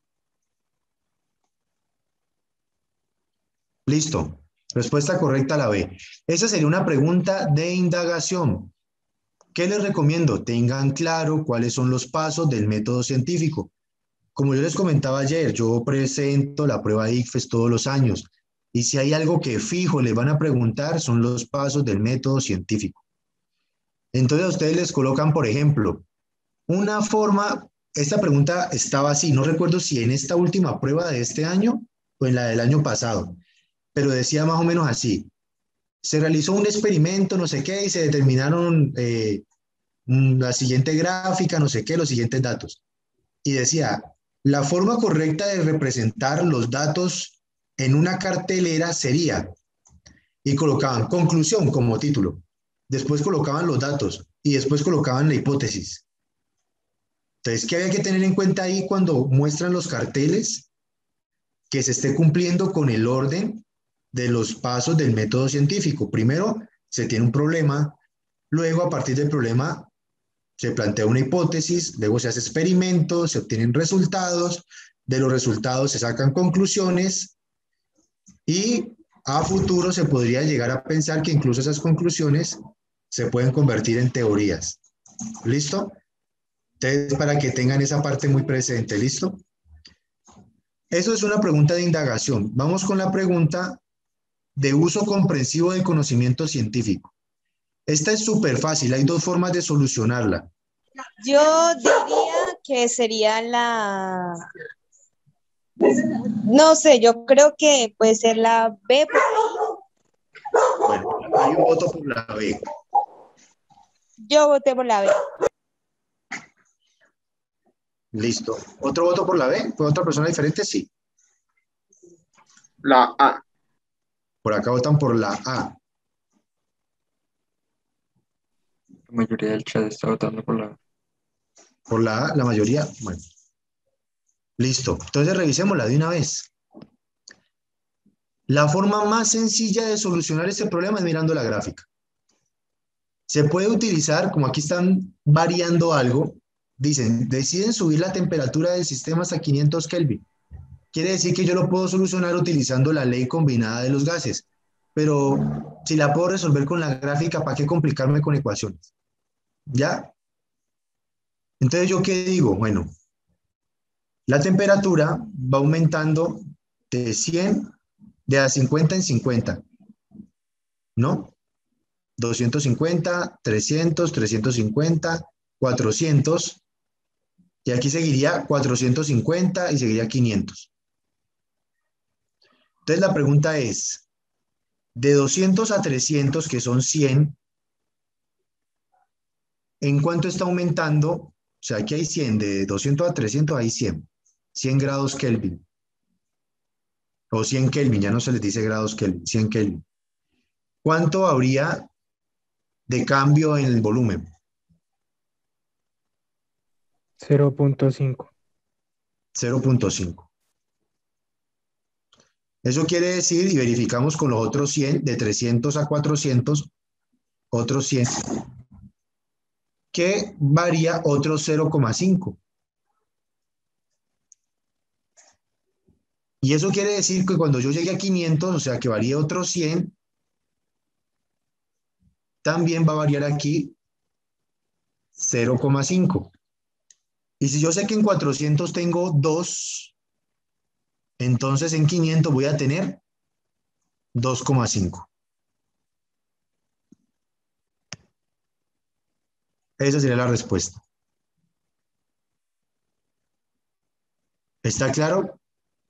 Listo. Respuesta correcta a la B. Esa sería una pregunta de indagación. ¿Qué les recomiendo? Tengan claro cuáles son los pasos del método científico. Como yo les comentaba ayer, yo presento la prueba I C F E S todos los años. Y si hay algo que fijo les van a preguntar, son los pasos del método científico. Entonces a ustedes les colocan, por ejemplo, una forma, esta pregunta estaba así, no recuerdo si en esta última prueba de este año o en la del año pasado, pero decía más o menos así. Se realizó un experimento, no sé qué, y se determinaron eh, la siguiente gráfica, no sé qué, los siguientes datos. Y decía, la forma correcta de representar los datos en una cartelera sería, y colocaban conclusión como título, después colocaban los datos y después colocaban la hipótesis. Entonces, ¿qué había que tener en cuenta ahí cuando muestran los carteles? Que se esté cumpliendo con el orden de los pasos del método científico. Primero, se tiene un problema, luego a partir del problema se plantea una hipótesis, luego se hace experimentos, se obtienen resultados, de los resultados se sacan conclusiones y a futuro se podría llegar a pensar que incluso esas conclusiones se pueden convertir en teorías. ¿Listo? Entonces, para que tengan esa parte muy presente, ¿listo? Eso es una pregunta de indagación. Vamos con la pregunta de uso comprensivo del conocimiento científico. Esta es súper fácil, hay dos formas de solucionarla. Yo diría que sería la... No sé, yo creo que puede ser la B. Bueno, hay un voto por la B. Yo voté por la B. Listo. ¿Otro voto por la B? ¿Por otra persona diferente? Sí. La A. Por acá votan por la A. La mayoría del chat está votando por la... Por la A, la mayoría. Bueno. Listo. Entonces revisémosla de una vez. La forma más sencilla de solucionar este problema es mirando la gráfica. Se puede utilizar, como aquí están variando algo, dicen, deciden subir la temperatura del sistema hasta quinientos Kelvin. Quiere decir que yo lo puedo solucionar utilizando la ley combinada de los gases. Pero si la puedo resolver con la gráfica, ¿para qué complicarme con ecuaciones? ¿Ya? Entonces, ¿yo qué digo? Bueno, la temperatura va aumentando de cien, de a cincuenta en cincuenta, ¿no? doscientos cincuenta, trescientos, trescientos cincuenta, cuatrocientos, y aquí seguiría cuatrocientos cincuenta y seguiría quinientos. Entonces la pregunta es, De doscientos a trescientos, que son cien, ¿en cuánto está aumentando? O sea, aquí hay cien, de doscientos a trescientos hay cien. cien grados Kelvin. O cien Kelvin, ya no se les dice grados Kelvin, cien Kelvin. ¿Cuánto habría de cambio en el volumen? cero punto cinco. cero punto cinco. Eso quiere decir, y verificamos con los otros cien, de trescientos a cuatrocientos, otros cien, que varía otro cero coma cinco. Y eso quiere decir que cuando yo llegue a quinientos, o sea que varíe otros cien, también va a variar aquí cero coma cinco. Y si yo sé que en cuatrocientos tengo dos, entonces en quinientos voy a tener dos coma cinco. Esa sería la respuesta. ¿Está claro?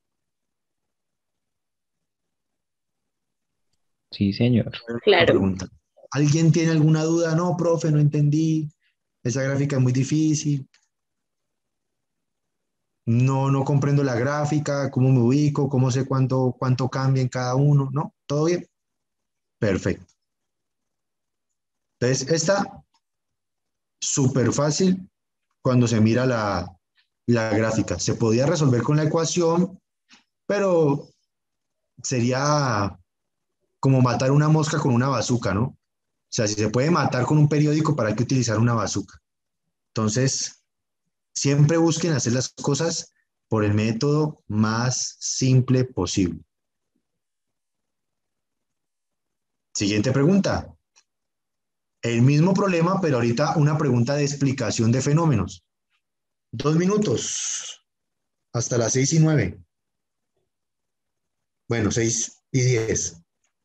Sí, señor. Claro. Pregunta. ¿Alguien tiene alguna duda? No, profe, no entendí. Esa gráfica es muy difícil. No, no comprendo la gráfica, cómo me ubico, cómo sé cuánto, cuánto cambia en cada uno. ¿No? ¿Todo bien? Perfecto. Entonces, está súper fácil cuando se mira la, la gráfica. Se podía resolver con la ecuación, pero sería como matar una mosca con una bazuca, ¿no? O sea, si se puede matar con un periódico, ¿para qué utilizar una bazuca? Entonces, siempre busquen hacer las cosas por el método más simple posible. Siguiente pregunta. El mismo problema, pero ahorita una pregunta de explicación de fenómenos. Dos minutos. Hasta las seis y nueve. Bueno, seis y diez.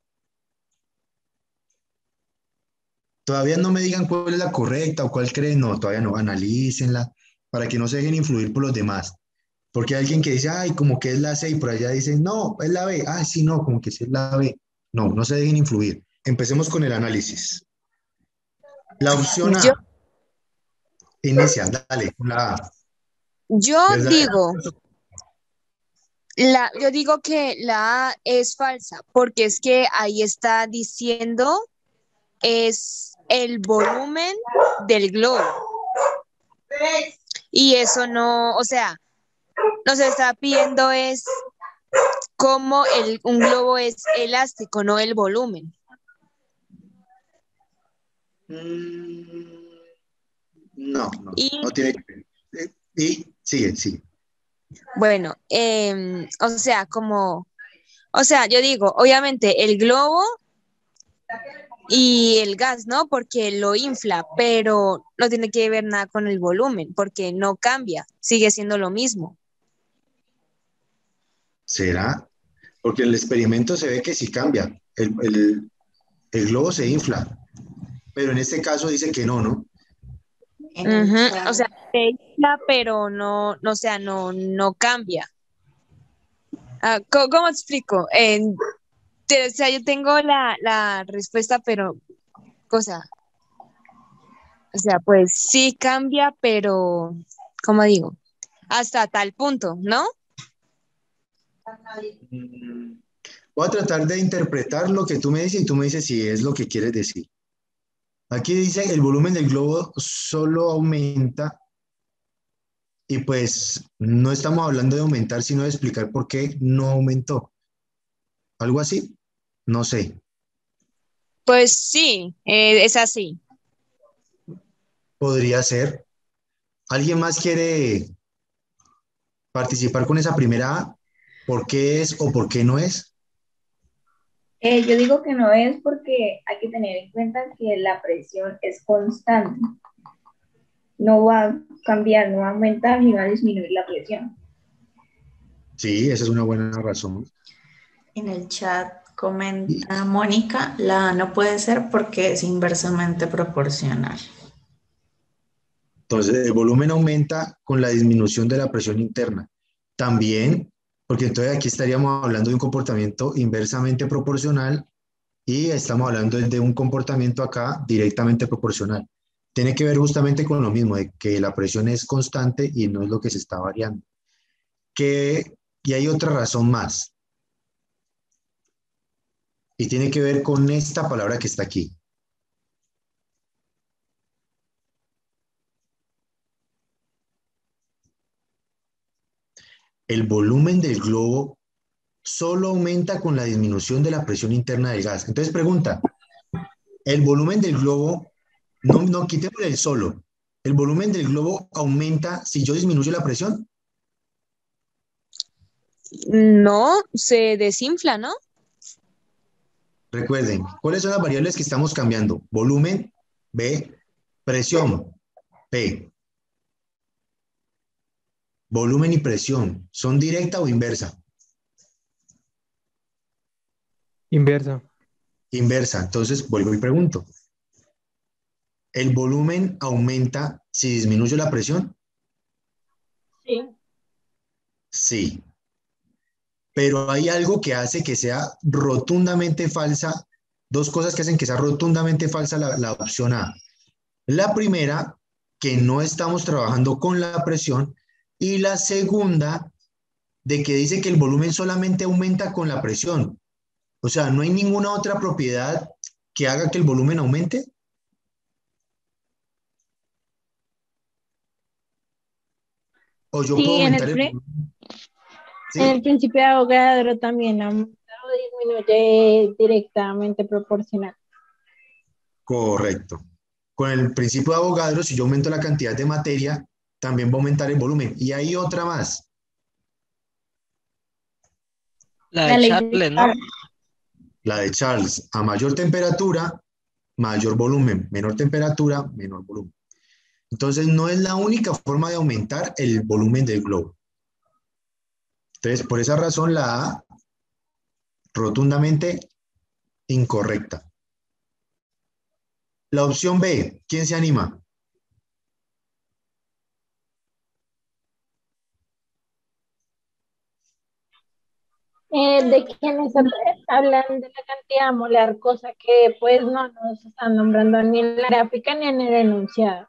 Todavía no me digan cuál es la correcta o cuál creen. No, todavía no. Analícenla para que no se dejen influir por los demás. Porque hay alguien que dice, ay, como que es la C, y por allá dicen, no, es la B. Ah, sí, no, como que sí es la B. No, no se dejen influir. Empecemos con el análisis. La opción Yo, A. Inicia, dale, con la A. yo ¿Verdad? digo, la, yo digo que la A es falsa, porque es que ahí está diciendo es el volumen del globo. Y eso no, o sea, nos está pidiendo es cómo el, un globo es elástico, no el volumen. Mm, no, no, Y no tiene que ver. Eh, Y sigue, sigue. bueno, em, o sea, como, o sea, yo digo, obviamente el globo y el gas, ¿no? Porque lo infla, pero no tiene que ver nada con el volumen, porque no cambia, sigue siendo lo mismo. ¿Será? Porque en el experimento se ve que sí cambia. El, el, el globo se infla, pero en este caso dice que no, ¿no? En el Ujú, chat, o sea, se infla, pero no, no, o sea, no, no cambia. Ah, ¿cómo, cómo explico? En- te- o sea, yo tengo la, la respuesta, pero, cosa, o sea, pues sí cambia, pero, ¿cómo digo? Hasta tal punto, ¿no? Mm, Voy a tratar de interpretar lo que tú me dices y tú me dices si es lo que quieres decir. Aquí dice el volumen del globo solo aumenta y pues no estamos hablando de aumentar, sino de explicar por qué no aumentó. ¿Algo así? No sé. Pues sí, eh, es así. Podría ser. ¿Alguien más quiere participar con esa primera A? ¿Por qué es o por qué no es? Eh, yo digo que no es porque hay que tener en cuenta que la presión es constante. No va a cambiar, no va a aumentar ni va a disminuir la presión. Sí, esa es una buena razón. en el chat comenta Mónica, la A no puede ser porque es inversamente proporcional. Entonces, el volumen aumenta con la disminución de la presión interna. También, porque entonces aquí estaríamos hablando de un comportamiento inversamente proporcional Y estamos hablando de un comportamiento acá directamente proporcional. Tiene que ver justamente con lo mismo, de que la presión es constante y no es lo que se está variando. Que, y hay otra razón más, y tiene que ver con esta palabra que está aquí. El volumen del globo solo aumenta con la disminución de la presión interna del gas. Entonces pregunta, el volumen del globo, no, no quitemos el solo, ¿el volumen del globo aumenta si yo disminuyo la presión? No, se desinfla, ¿no? Recuerden, ¿cuáles son las variables que estamos cambiando? Volumen, B, presión, P. Volumen y presión, ¿son directa o inversa? Inversa. Inversa. Entonces, vuelvo y pregunto. ¿El volumen aumenta si disminuyo la presión? Sí. Sí. Pero hay algo que hace que sea rotundamente falsa, dos cosas que hacen que sea rotundamente falsa la, la opción A. La primera, que no estamos trabajando con la presión, y la segunda, de que dice que el volumen solamente aumenta con la presión. O sea, no hay ninguna otra propiedad que haga que el volumen aumente. O yo puedo Sí, en aumentar el, el pri- volumen. en el ¿Sí? principio de Avogadro también aumenta o disminuye directamente proporcional. Correcto. Con el principio de Avogadro, si yo aumento la cantidad de materia, también va a aumentar el volumen. Y hay otra más, La La de ley de Charles, ¿no? Charles. la de Charles. A mayor temperatura, mayor volumen. Menor temperatura, menor volumen. Entonces, no es la única forma de aumentar el volumen del globo. Entonces, por esa razón, la A, rotundamente incorrecta. La opción B, ¿quién se anima? Eh, de quienes hablan de la cantidad molar, cosa que pues no nos están nombrando ni en la gráfica ni en el enunciado.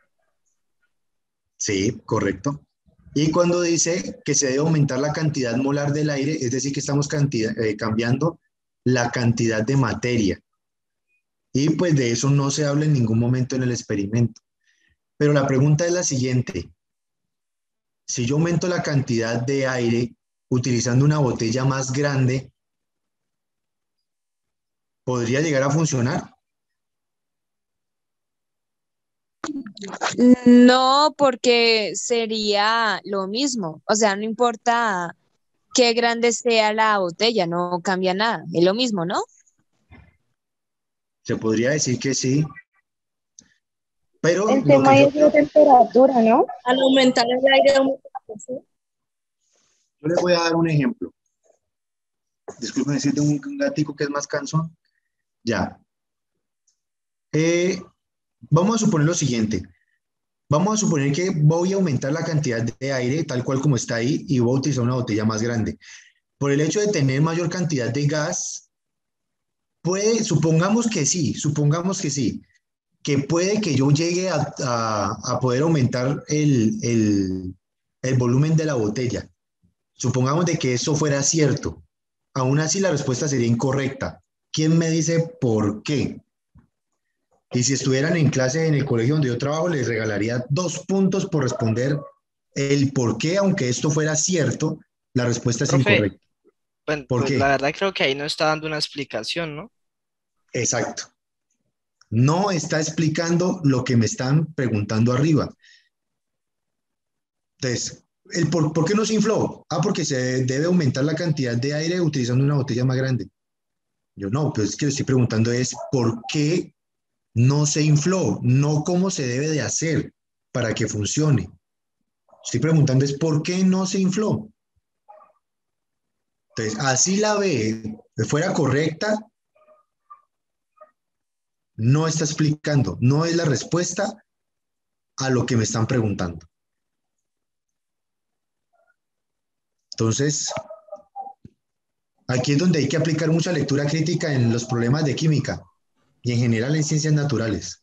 Sí, correcto. Y cuando dice que se debe aumentar la cantidad molar del aire, es decir, que estamos cantidad- eh, cambiando la cantidad de materia. Y pues de eso no se habla en ningún momento en el experimento. Pero la pregunta es la siguiente. Si yo aumento la cantidad de aire utilizando una botella más grande, ¿podría llegar a funcionar? No, porque sería lo mismo. O sea, no importa qué grande sea la botella, no cambia nada. Es lo mismo, ¿no? Se podría decir que sí, pero El lo tema que yo, es la temperatura, ¿no? Al aumentar el aire, aumenta la presión. yo les voy a dar un ejemplo. Disculpen si tengo un gatico que es más cansón. Ya. Eh, vamos a suponer lo siguiente. Vamos a suponer que voy a aumentar la cantidad de aire tal cual como está ahí y voy a utilizar una botella más grande. Por el hecho de tener mayor cantidad de gas, puede, supongamos que sí, supongamos que sí, que puede que yo llegue a, a- a poder aumentar el, el- el volumen de la botella. Supongamos de que eso fuera cierto. Aún así la respuesta sería incorrecta. ¿Quién me dice por qué? Y si estuvieran en clase en el colegio donde yo trabajo, les regalaría dos puntos por responder el por qué, aunque esto fuera cierto, la respuesta es Profe, incorrecta. bueno, ¿Por pues la qué? verdad creo que ahí no está dando una explicación, ¿no? Exacto. No está explicando lo que me están preguntando arriba. Entonces, el por, ¿por qué no se infló? Ah, porque se debe aumentar la cantidad de aire utilizando una botella más grande. Yo no, pues es que le estoy preguntando es por qué no se infló, no cómo se debe de hacer para que funcione. Estoy preguntando es por qué no se infló. Entonces, así la B fuera correcta, no está explicando, no es la respuesta a lo que me están preguntando. Entonces, Aquí es donde hay que aplicar mucha lectura crítica en los problemas de química y en general en ciencias naturales.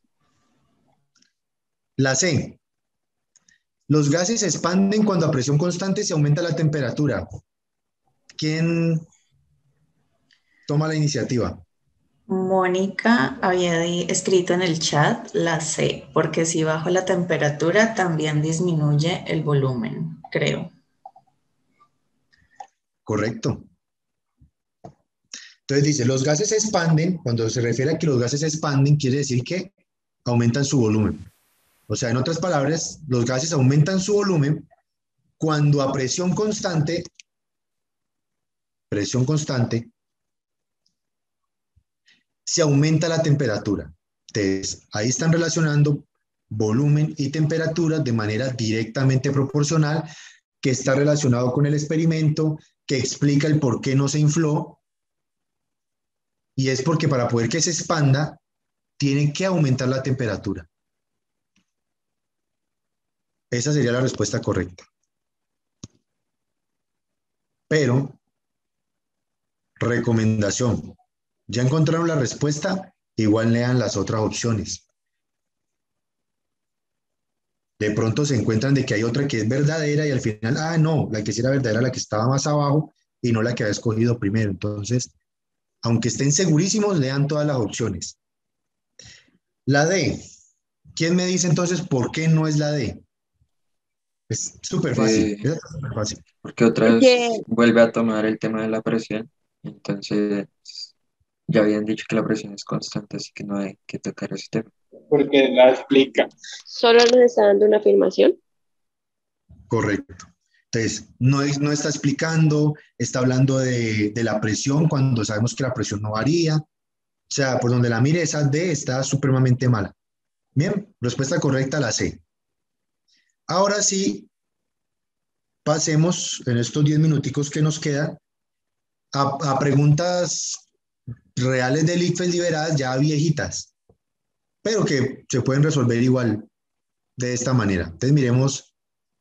La C. Los gases se expanden cuando a presión constante se aumenta la temperatura. ¿Quién toma la iniciativa? Mónica había di- escrito en el chat la C, porque si bajo la temperatura también disminuye el volumen, creo. Correcto. Entonces dice, los gases se expanden, cuando se refiere a que los gases se expanden, quiere decir que aumentan su volumen. O sea, en otras palabras, los gases aumentan su volumen cuando a presión constante, presión constante, se aumenta la temperatura. Entonces, ahí están relacionando volumen y temperatura de manera directamente proporcional, que está relacionado con el experimento, que explica el por qué no se infló, y es porque para poder que se expanda, tiene que aumentar la temperatura. Esa sería la respuesta correcta. Pero, recomendación, ya encontraron la respuesta, igual lean las otras opciones. De pronto se encuentran de que hay otra que es verdadera y al final, ah, no, la que sí era verdadera era la que estaba más abajo y no la que había escogido primero. Entonces, aunque estén segurísimos, lean todas las opciones. La D. ¿Quién me dice entonces por qué no es la D? Es súper fácil. Eh, Es súper fácil. porque otra Porque, vez vuelve a tomar el tema de la presión. Entonces, ya habían dicho que la presión es constante, así que no hay que tocar ese tema. Porque la explica. Solo nos está dando una afirmación. Correcto. Entonces, no, es, no está explicando, está hablando de, de la presión cuando sabemos que la presión no varía. O sea, por donde la mire, esa D está supremamente mala. Bien, respuesta correcta, la C. Ahora sí, pasemos en estos diez minuticos que nos quedan a, a preguntas reales del I C F E S liberadas ya viejitas, pero que se pueden resolver igual de esta manera. Entonces miremos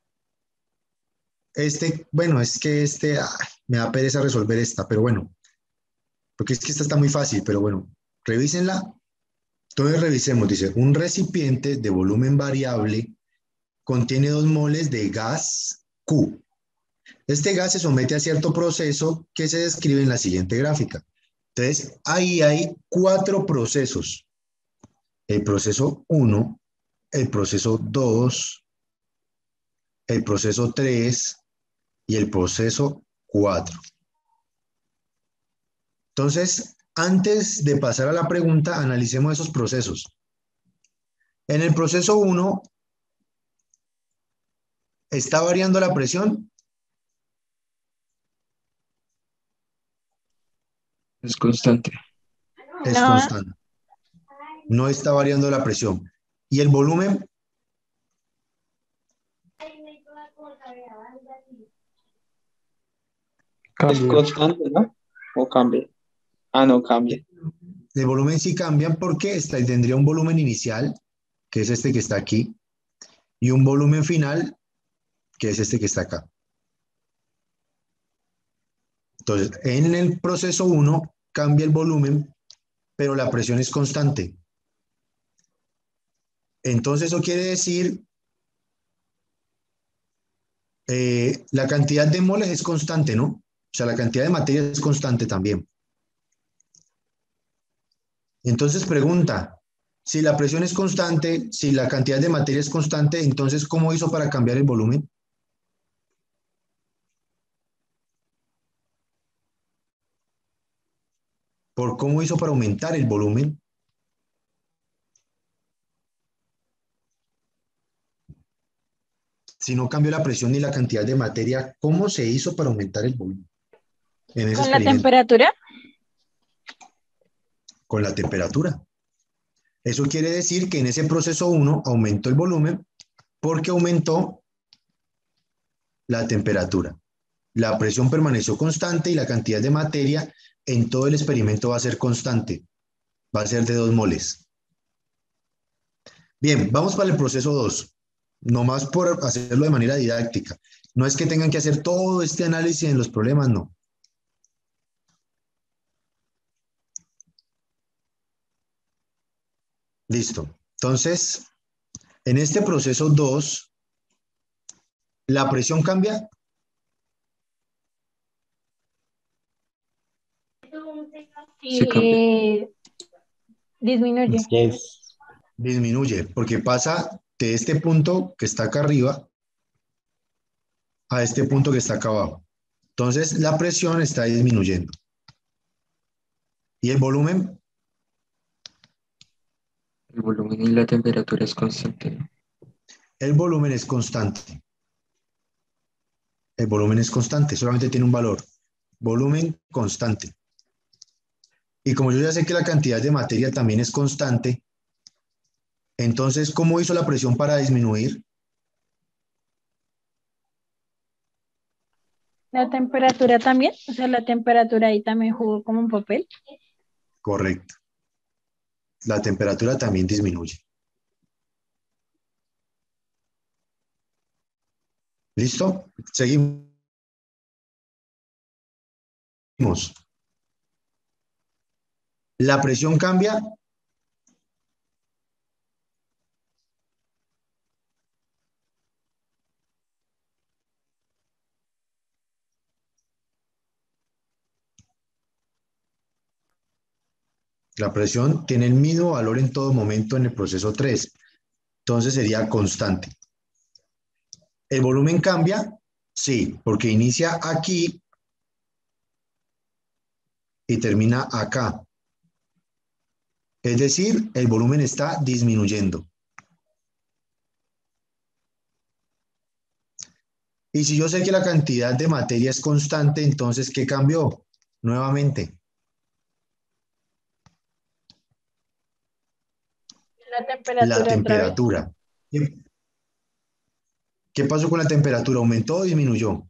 este, bueno, es que este, ay, me da pereza resolver esta, pero bueno, porque es que esta está muy fácil, pero bueno, revísenla. Entonces revisemos, dice, un recipiente de volumen variable contiene dos moles de gas Q. Este gas se somete a cierto proceso que se describe en la siguiente gráfica. Entonces, ahí hay cuatro procesos. El proceso uno, el proceso dos, el proceso tres y el proceso cuatro. Entonces, antes de pasar a la pregunta, analicemos esos procesos. En el proceso uno, ¿está variando la presión? Es constante. Es No. constante. No está variando la presión. ¿Y el volumen? Es Cambia. constante, ¿no? ¿O cambia? Ah, no, cambia. El volumen sí cambia porque está, tendría un volumen inicial, que es este que está aquí, y un volumen final, que es este que está acá. Entonces, en el proceso uno cambia el volumen, pero la presión es constante. Entonces, eso quiere decir, eh, la cantidad de moles es constante, ¿no? O sea, la cantidad de materia es constante también. Entonces, pregunta, si la presión es constante, si la cantidad de materia es constante, entonces, ¿cómo hizo para cambiar el volumen? ¿Por cómo hizo para aumentar el volumen? Si no cambió la presión ni la cantidad de materia, ¿cómo se hizo para aumentar el volumen? En ese ¿Con la experimento, temperatura? con la temperatura. Eso quiere decir que en ese proceso uno aumentó el volumen porque aumentó la temperatura. La presión permaneció constante y la cantidad de materia en todo el experimento va a ser constante. Va a ser de dos moles. Bien, vamos para el proceso dos. Nomás por hacerlo de manera didáctica. No es que tengan que hacer todo este análisis en los problemas, no. Listo. Entonces, en este proceso dos, ¿la presión cambia? Sí, eh, disminuye. Yes. Disminuye, porque pasa de este punto que está acá arriba a este punto que está acá abajo. Entonces, la presión está disminuyendo. ¿Y el volumen? El volumen y la temperatura es constante. El volumen es constante. El volumen es constante, solamente tiene un valor. Volumen constante. Y como yo ya sé que la cantidad de materia también es constante, entonces, ¿cómo hizo la presión para disminuir? La temperatura también, o sea, la temperatura ahí también jugó como un papel. Correcto. La temperatura también disminuye. ¿Listo? Seguimos. ¿La presión cambia? La presión tiene el mismo valor en todo momento en el proceso tres. Entonces sería constante. ¿El volumen cambia? Sí, porque inicia aquí y termina acá. Es decir, el volumen está disminuyendo. Y si yo sé que la cantidad de materia es constante, entonces, ¿qué cambió? Nuevamente, La la temperatura otra vez. temperatura. ¿Qué, qué pasó con la temperatura? ¿Aumentó o disminuyó?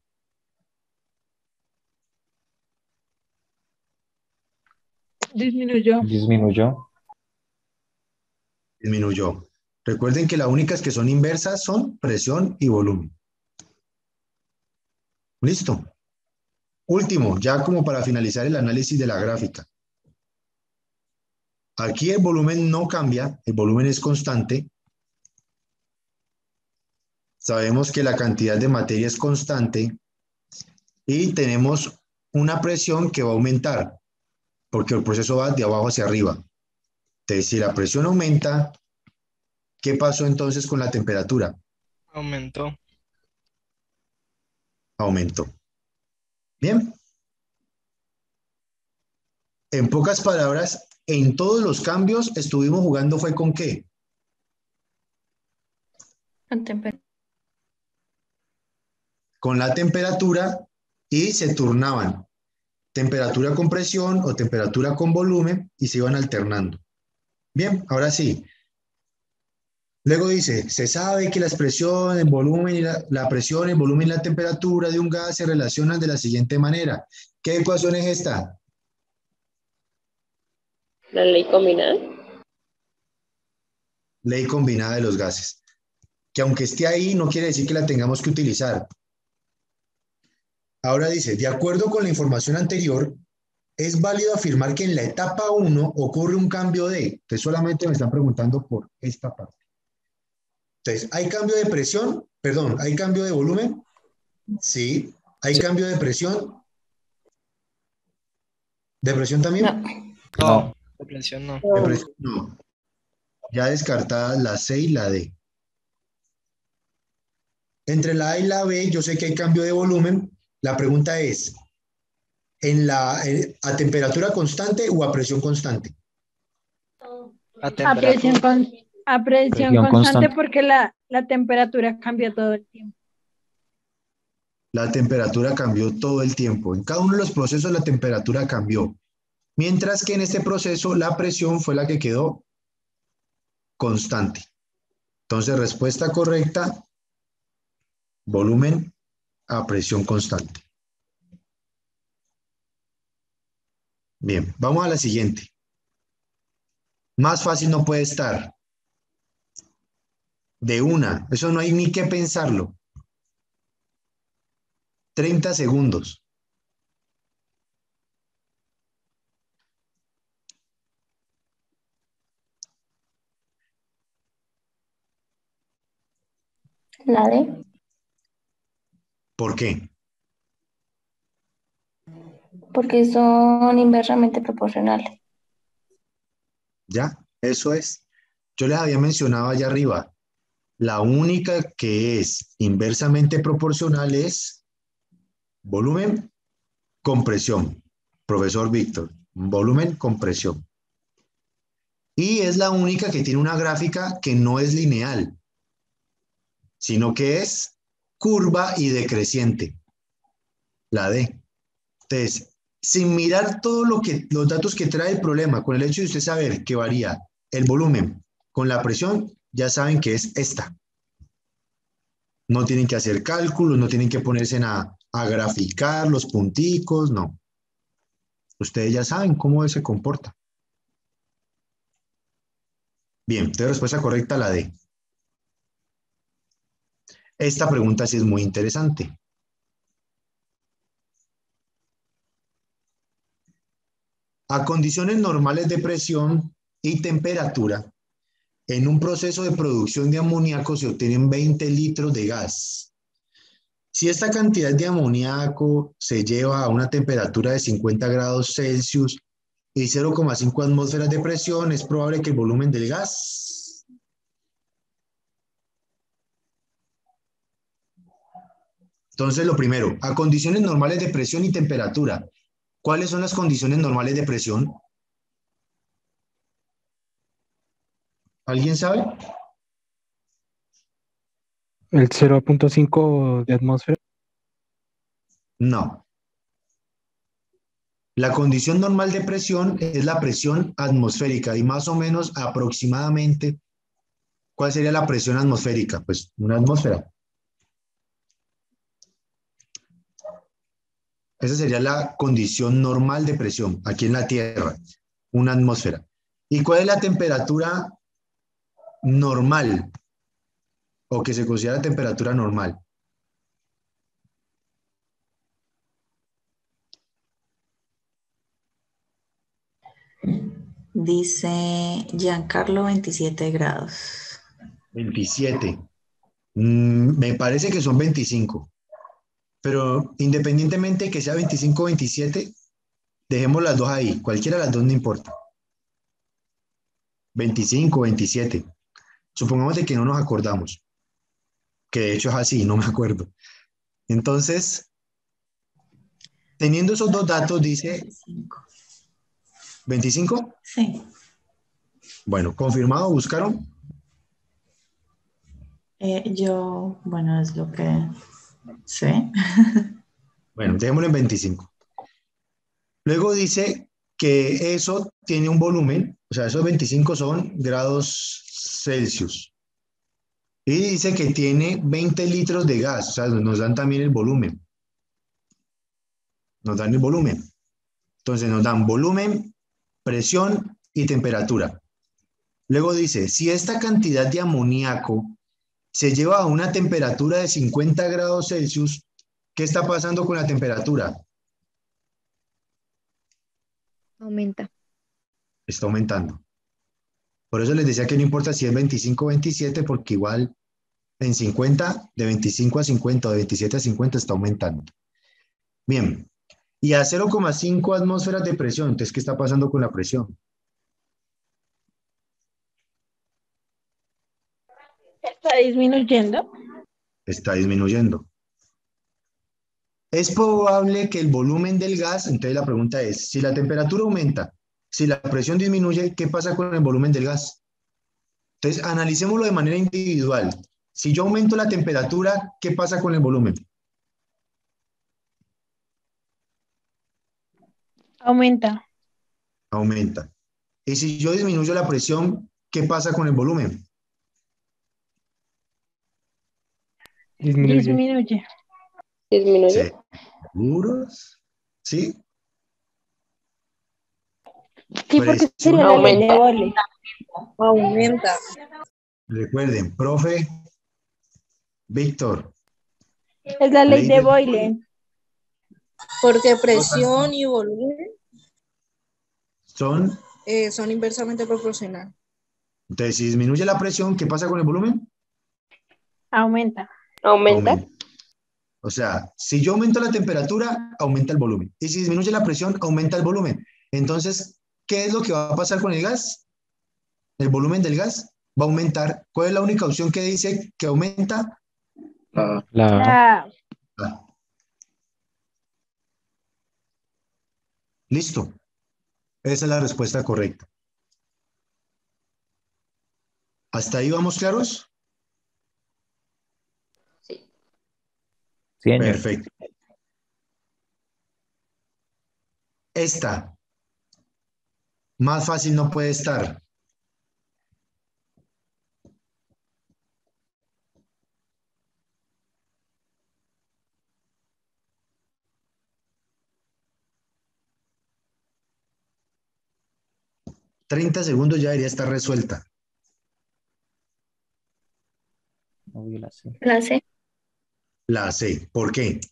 Disminuyó. Disminuyó. Disminuyó. Recuerden que las únicas que son inversas son presión y volumen. Listo. Último, ya como para finalizar el análisis de la gráfica. Aquí el volumen no cambia, el volumen es constante. Sabemos que la cantidad de materia es constante y tenemos una presión que va a aumentar porque el proceso va de abajo hacia arriba. Entonces, si la presión aumenta, ¿qué pasó entonces con la temperatura? Aumentó. Aumentó. Bien. En pocas palabras, en todos los cambios estuvimos jugando fue con ¿qué? Con temperatura. Con la temperatura y se turnaban. Temperatura con presión o temperatura con volumen y se iban alternando. Bien, ahora sí. Luego dice, se sabe que la expresión, el volumen y la, la presión, el volumen y la temperatura de un gas se relacionan de la siguiente manera. ¿Qué ecuación es esta? La ley combinada. Ley combinada de los gases. Que aunque esté ahí, no quiere decir que la tengamos que utilizar. Ahora dice, de acuerdo con la información anterior, es válido afirmar que en la etapa uno ocurre un cambio de, entonces solamente me están preguntando por esta parte. Entonces, ¿hay cambio de presión? Perdón, ¿hay cambio de volumen? Sí. ¿Hay Sí. cambio de presión? ¿De presión también? No. No, de presión no. De presión no. Ya descartadas la C y la D. Entre la A y la B, yo sé que hay cambio de volumen. La pregunta es, ¿en la, en- ¿a temperatura constante o a presión constante? A A temperatura. presión, con, a presión Presión constante constante. porque la, la temperatura cambia todo el tiempo. La temperatura cambió todo el tiempo. En cada uno de los procesos la temperatura cambió. Mientras que en este proceso la presión fue la que quedó constante. Entonces, respuesta correcta, volumen a presión constante. Bien, vamos a la siguiente. Más fácil no puede estar. De una, eso no hay ni que pensarlo. treinta segundos. La D. ¿Por qué? Porque son inversamente proporcionales. ¿Ya? Eso es. Yo les había mencionado allá arriba, la única que es inversamente proporcional es volumen con presión. Profesor Víctor, volumen con presión. Y es la única que tiene una gráfica que no es lineal, sino que es curva y decreciente. La D. Entonces, sin mirar todos lo que, los datos que trae el problema, con el hecho de usted saber que varía el volumen con la presión, ya saben que es esta. No tienen que hacer cálculos, no tienen que ponerse a, a graficar los punticos, no. Ustedes ya saben cómo se comporta. Bien, entonces respuesta correcta la D. Esta pregunta sí es muy interesante. A condiciones normales de presión y temperatura, en un proceso de producción de amoníaco se obtienen veinte litros de gas. Si esta cantidad de amoníaco se lleva a una temperatura de cincuenta grados Celsius y cero coma cinco atmósferas de presión, es probable que el volumen del gas... Entonces, lo primero, a condiciones normales de presión y temperatura, ¿cuáles son las condiciones normales de presión? ¿Alguien sabe? El cero punto cinco de atmósfera. No. La condición normal de presión es la presión atmosférica y más o menos aproximadamente, ¿cuál sería la presión atmosférica? Pues una atmósfera. Esa sería la condición normal de presión aquí en la Tierra, una atmósfera. ¿Y cuál es la temperatura normal o que se considera temperatura normal? Dice Giancarlo veintisiete grados. veintisiete. Mm, me parece que son veinticinco. Pero independientemente que sea veinticinco o veintisiete, dejemos las dos ahí. Cualquiera de las dos no importa. veinticinco, veintisiete. Supongamos de que no nos acordamos. Que de hecho es así, no me acuerdo. Entonces, teniendo esos dos datos, dice... ¿veinticinco? Sí. Bueno, confirmado, ¿buscaron? Eh, yo, bueno, es lo que sé. Bueno, dejémoslo en veinticinco. Luego dice que eso tiene un volumen, o sea, esos veinticinco son grados Celsius. Y dice que tiene veinte litros de gas, o sea, nos dan también el volumen. Nos dan el volumen. Entonces nos dan volumen, presión y temperatura. Luego dice, si esta cantidad de amoníaco se lleva a una temperatura de cincuenta grados Celsius, ¿qué está pasando con la temperatura? Aumenta. Está aumentando. Por eso les decía que no importa si es veinticinco o veintisiete, porque igual en cincuenta, de veinticinco a cincuenta o de veintisiete a cincuenta está aumentando. Bien. Y a cero coma cinco atmósferas de presión, entonces, ¿qué está pasando con la presión? Está disminuyendo. Está disminuyendo. Es probable que el volumen del gas, entonces la pregunta es, si la temperatura aumenta, si la presión disminuye, ¿qué pasa con el volumen del gas? Entonces, analicémoslo de manera individual. Si yo aumento la temperatura, ¿qué pasa con el volumen? Aumenta. Aumenta. Y si yo disminuyo la presión, ¿qué pasa con el volumen? Disminuye. Disminuye. Disminuye. ¿Seguros? ¿Sí? Sí, porque Presión sería la ley de aumenta. Boyle. Aumenta. Recuerden, profe, Víctor, Es la ley ley de de Boyle. Porque presión y volumen son, eh, son inversamente proporcionales. entonces si disminuye la presión, ¿qué pasa con el volumen? Aumenta. ¿Aumenta? Aumenta. O sea, si yo aumento la temperatura, aumenta el volumen. Y si disminuye la presión, aumenta el volumen. Entonces, ¿qué es lo que va a pasar con el gas? El volumen del gas va a aumentar. ¿Cuál es la única opción que dice que aumenta? La, La La, Ah, listo. Esa es la respuesta correcta. ¿Hasta ahí vamos claros? Sí. Sí, señor. Perfecto. Esta, más fácil no puede estar. treinta segundos ya debería estar resuelta. Uy, la sé. La C. La C. ¿Por qué?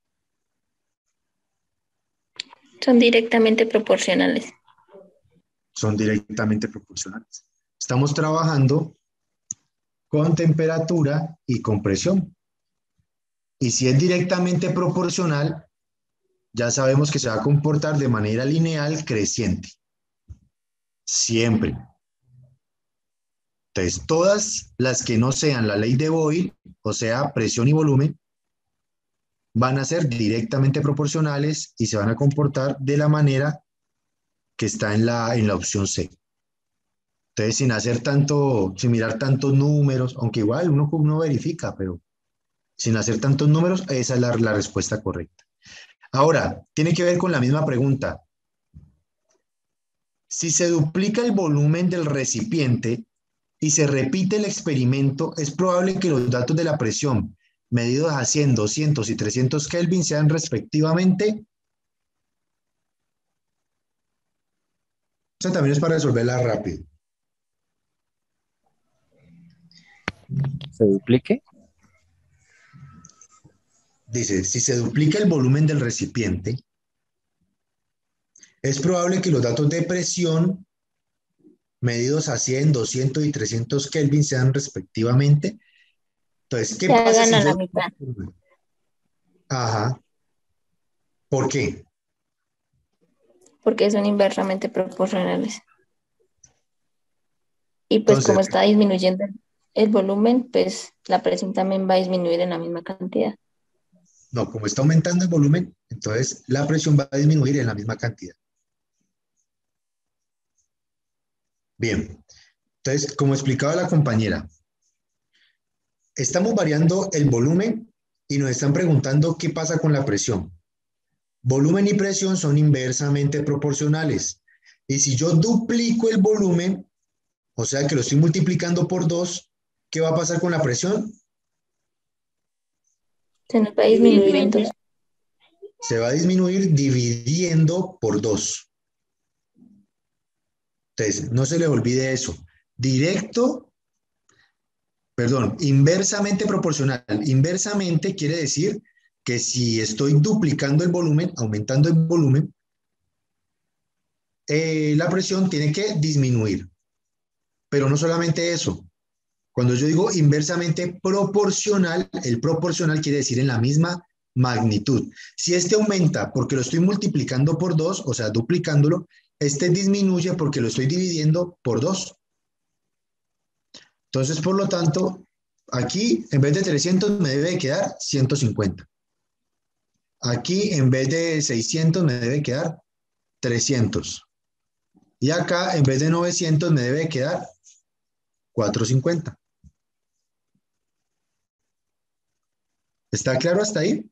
Son directamente proporcionales. Son directamente proporcionales. Estamos trabajando con temperatura y con presión. Y si es directamente proporcional, ya sabemos que se va a comportar de manera lineal creciente. Siempre. Entonces, todas las que no sean la ley de Boyle, o sea, presión y volumen, van a ser directamente proporcionales y se van a comportar de la manera que está en la, en la opción C. Entonces, sin hacer tanto, sin mirar tantos números, aunque igual uno, uno verifica, pero sin hacer tantos números, esa es la, la respuesta correcta. Ahora, tiene que ver con la misma pregunta. Si se duplica el volumen del recipiente y se repite el experimento, es probable que los datos de la presión medidos a cien, doscientos y trescientos Kelvin sean respectivamente. Eso también es para resolverla rápido. ¿Se duplique? Dice, si se duplica el volumen del recipiente, es probable que los datos de presión medidos a cien, doscientos y trescientos Kelvin sean respectivamente. Entonces, ¿qué Se pasa hagan si a yo... la mitad. Ajá. ¿Por qué? Porque son inversamente proporcionales. Y pues Entonces, como está disminuyendo el volumen, pues la presión también va a disminuir en la misma cantidad. no, como está aumentando el volumen, entonces la presión va a disminuir en la misma cantidad. Bien. Entonces, como explicaba la compañera, estamos variando el volumen y nos están preguntando qué pasa con la presión. Volumen y presión son inversamente proporcionales. Y si yo duplico el volumen, o sea que lo estoy multiplicando por dos, ¿qué va a pasar con la presión? Se nos va a disminuir en dos. Se va a disminuir dividiendo por dos. Entonces, no se le olvide eso. Directo, perdón, inversamente proporcional. Inversamente quiere decir que si estoy duplicando el volumen, aumentando el volumen, eh, la presión tiene que disminuir. Pero no solamente eso. Cuando yo digo inversamente proporcional, el proporcional quiere decir en la misma magnitud. Si este aumenta porque lo estoy multiplicando por dos, o sea, duplicándolo, este disminuye porque lo estoy dividiendo por dos. Entonces, por lo tanto, aquí en vez de trescientos me debe quedar ciento cincuenta. Aquí en vez de seiscientos me debe quedar trescientos. Y acá en vez de novecientos me debe quedar cuatrocientos cincuenta. ¿Está claro hasta ahí?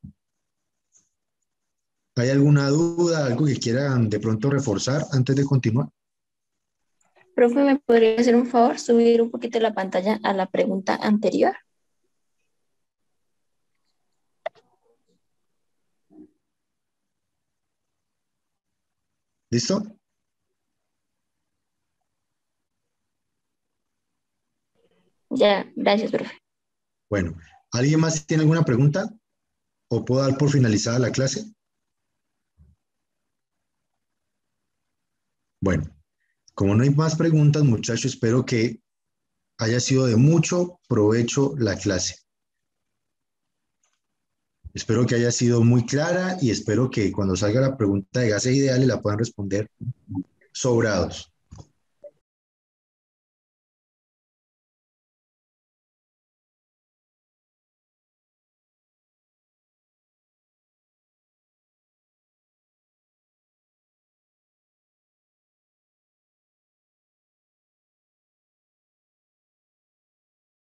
¿Hay alguna duda, algo que quieran de pronto reforzar antes de continuar? Profe, ¿me podría hacer un favor? Subir un poquito la pantalla a la pregunta anterior. ¿Listo? Ya, gracias, profe. Bueno, ¿alguien más tiene alguna pregunta? ¿O puedo dar por finalizada la clase? Bueno, como no hay más preguntas, muchachos, espero que haya sido de mucho provecho la clase. Espero que haya sido muy clara y espero que cuando salga la pregunta de gases ideales la puedan responder sobrados.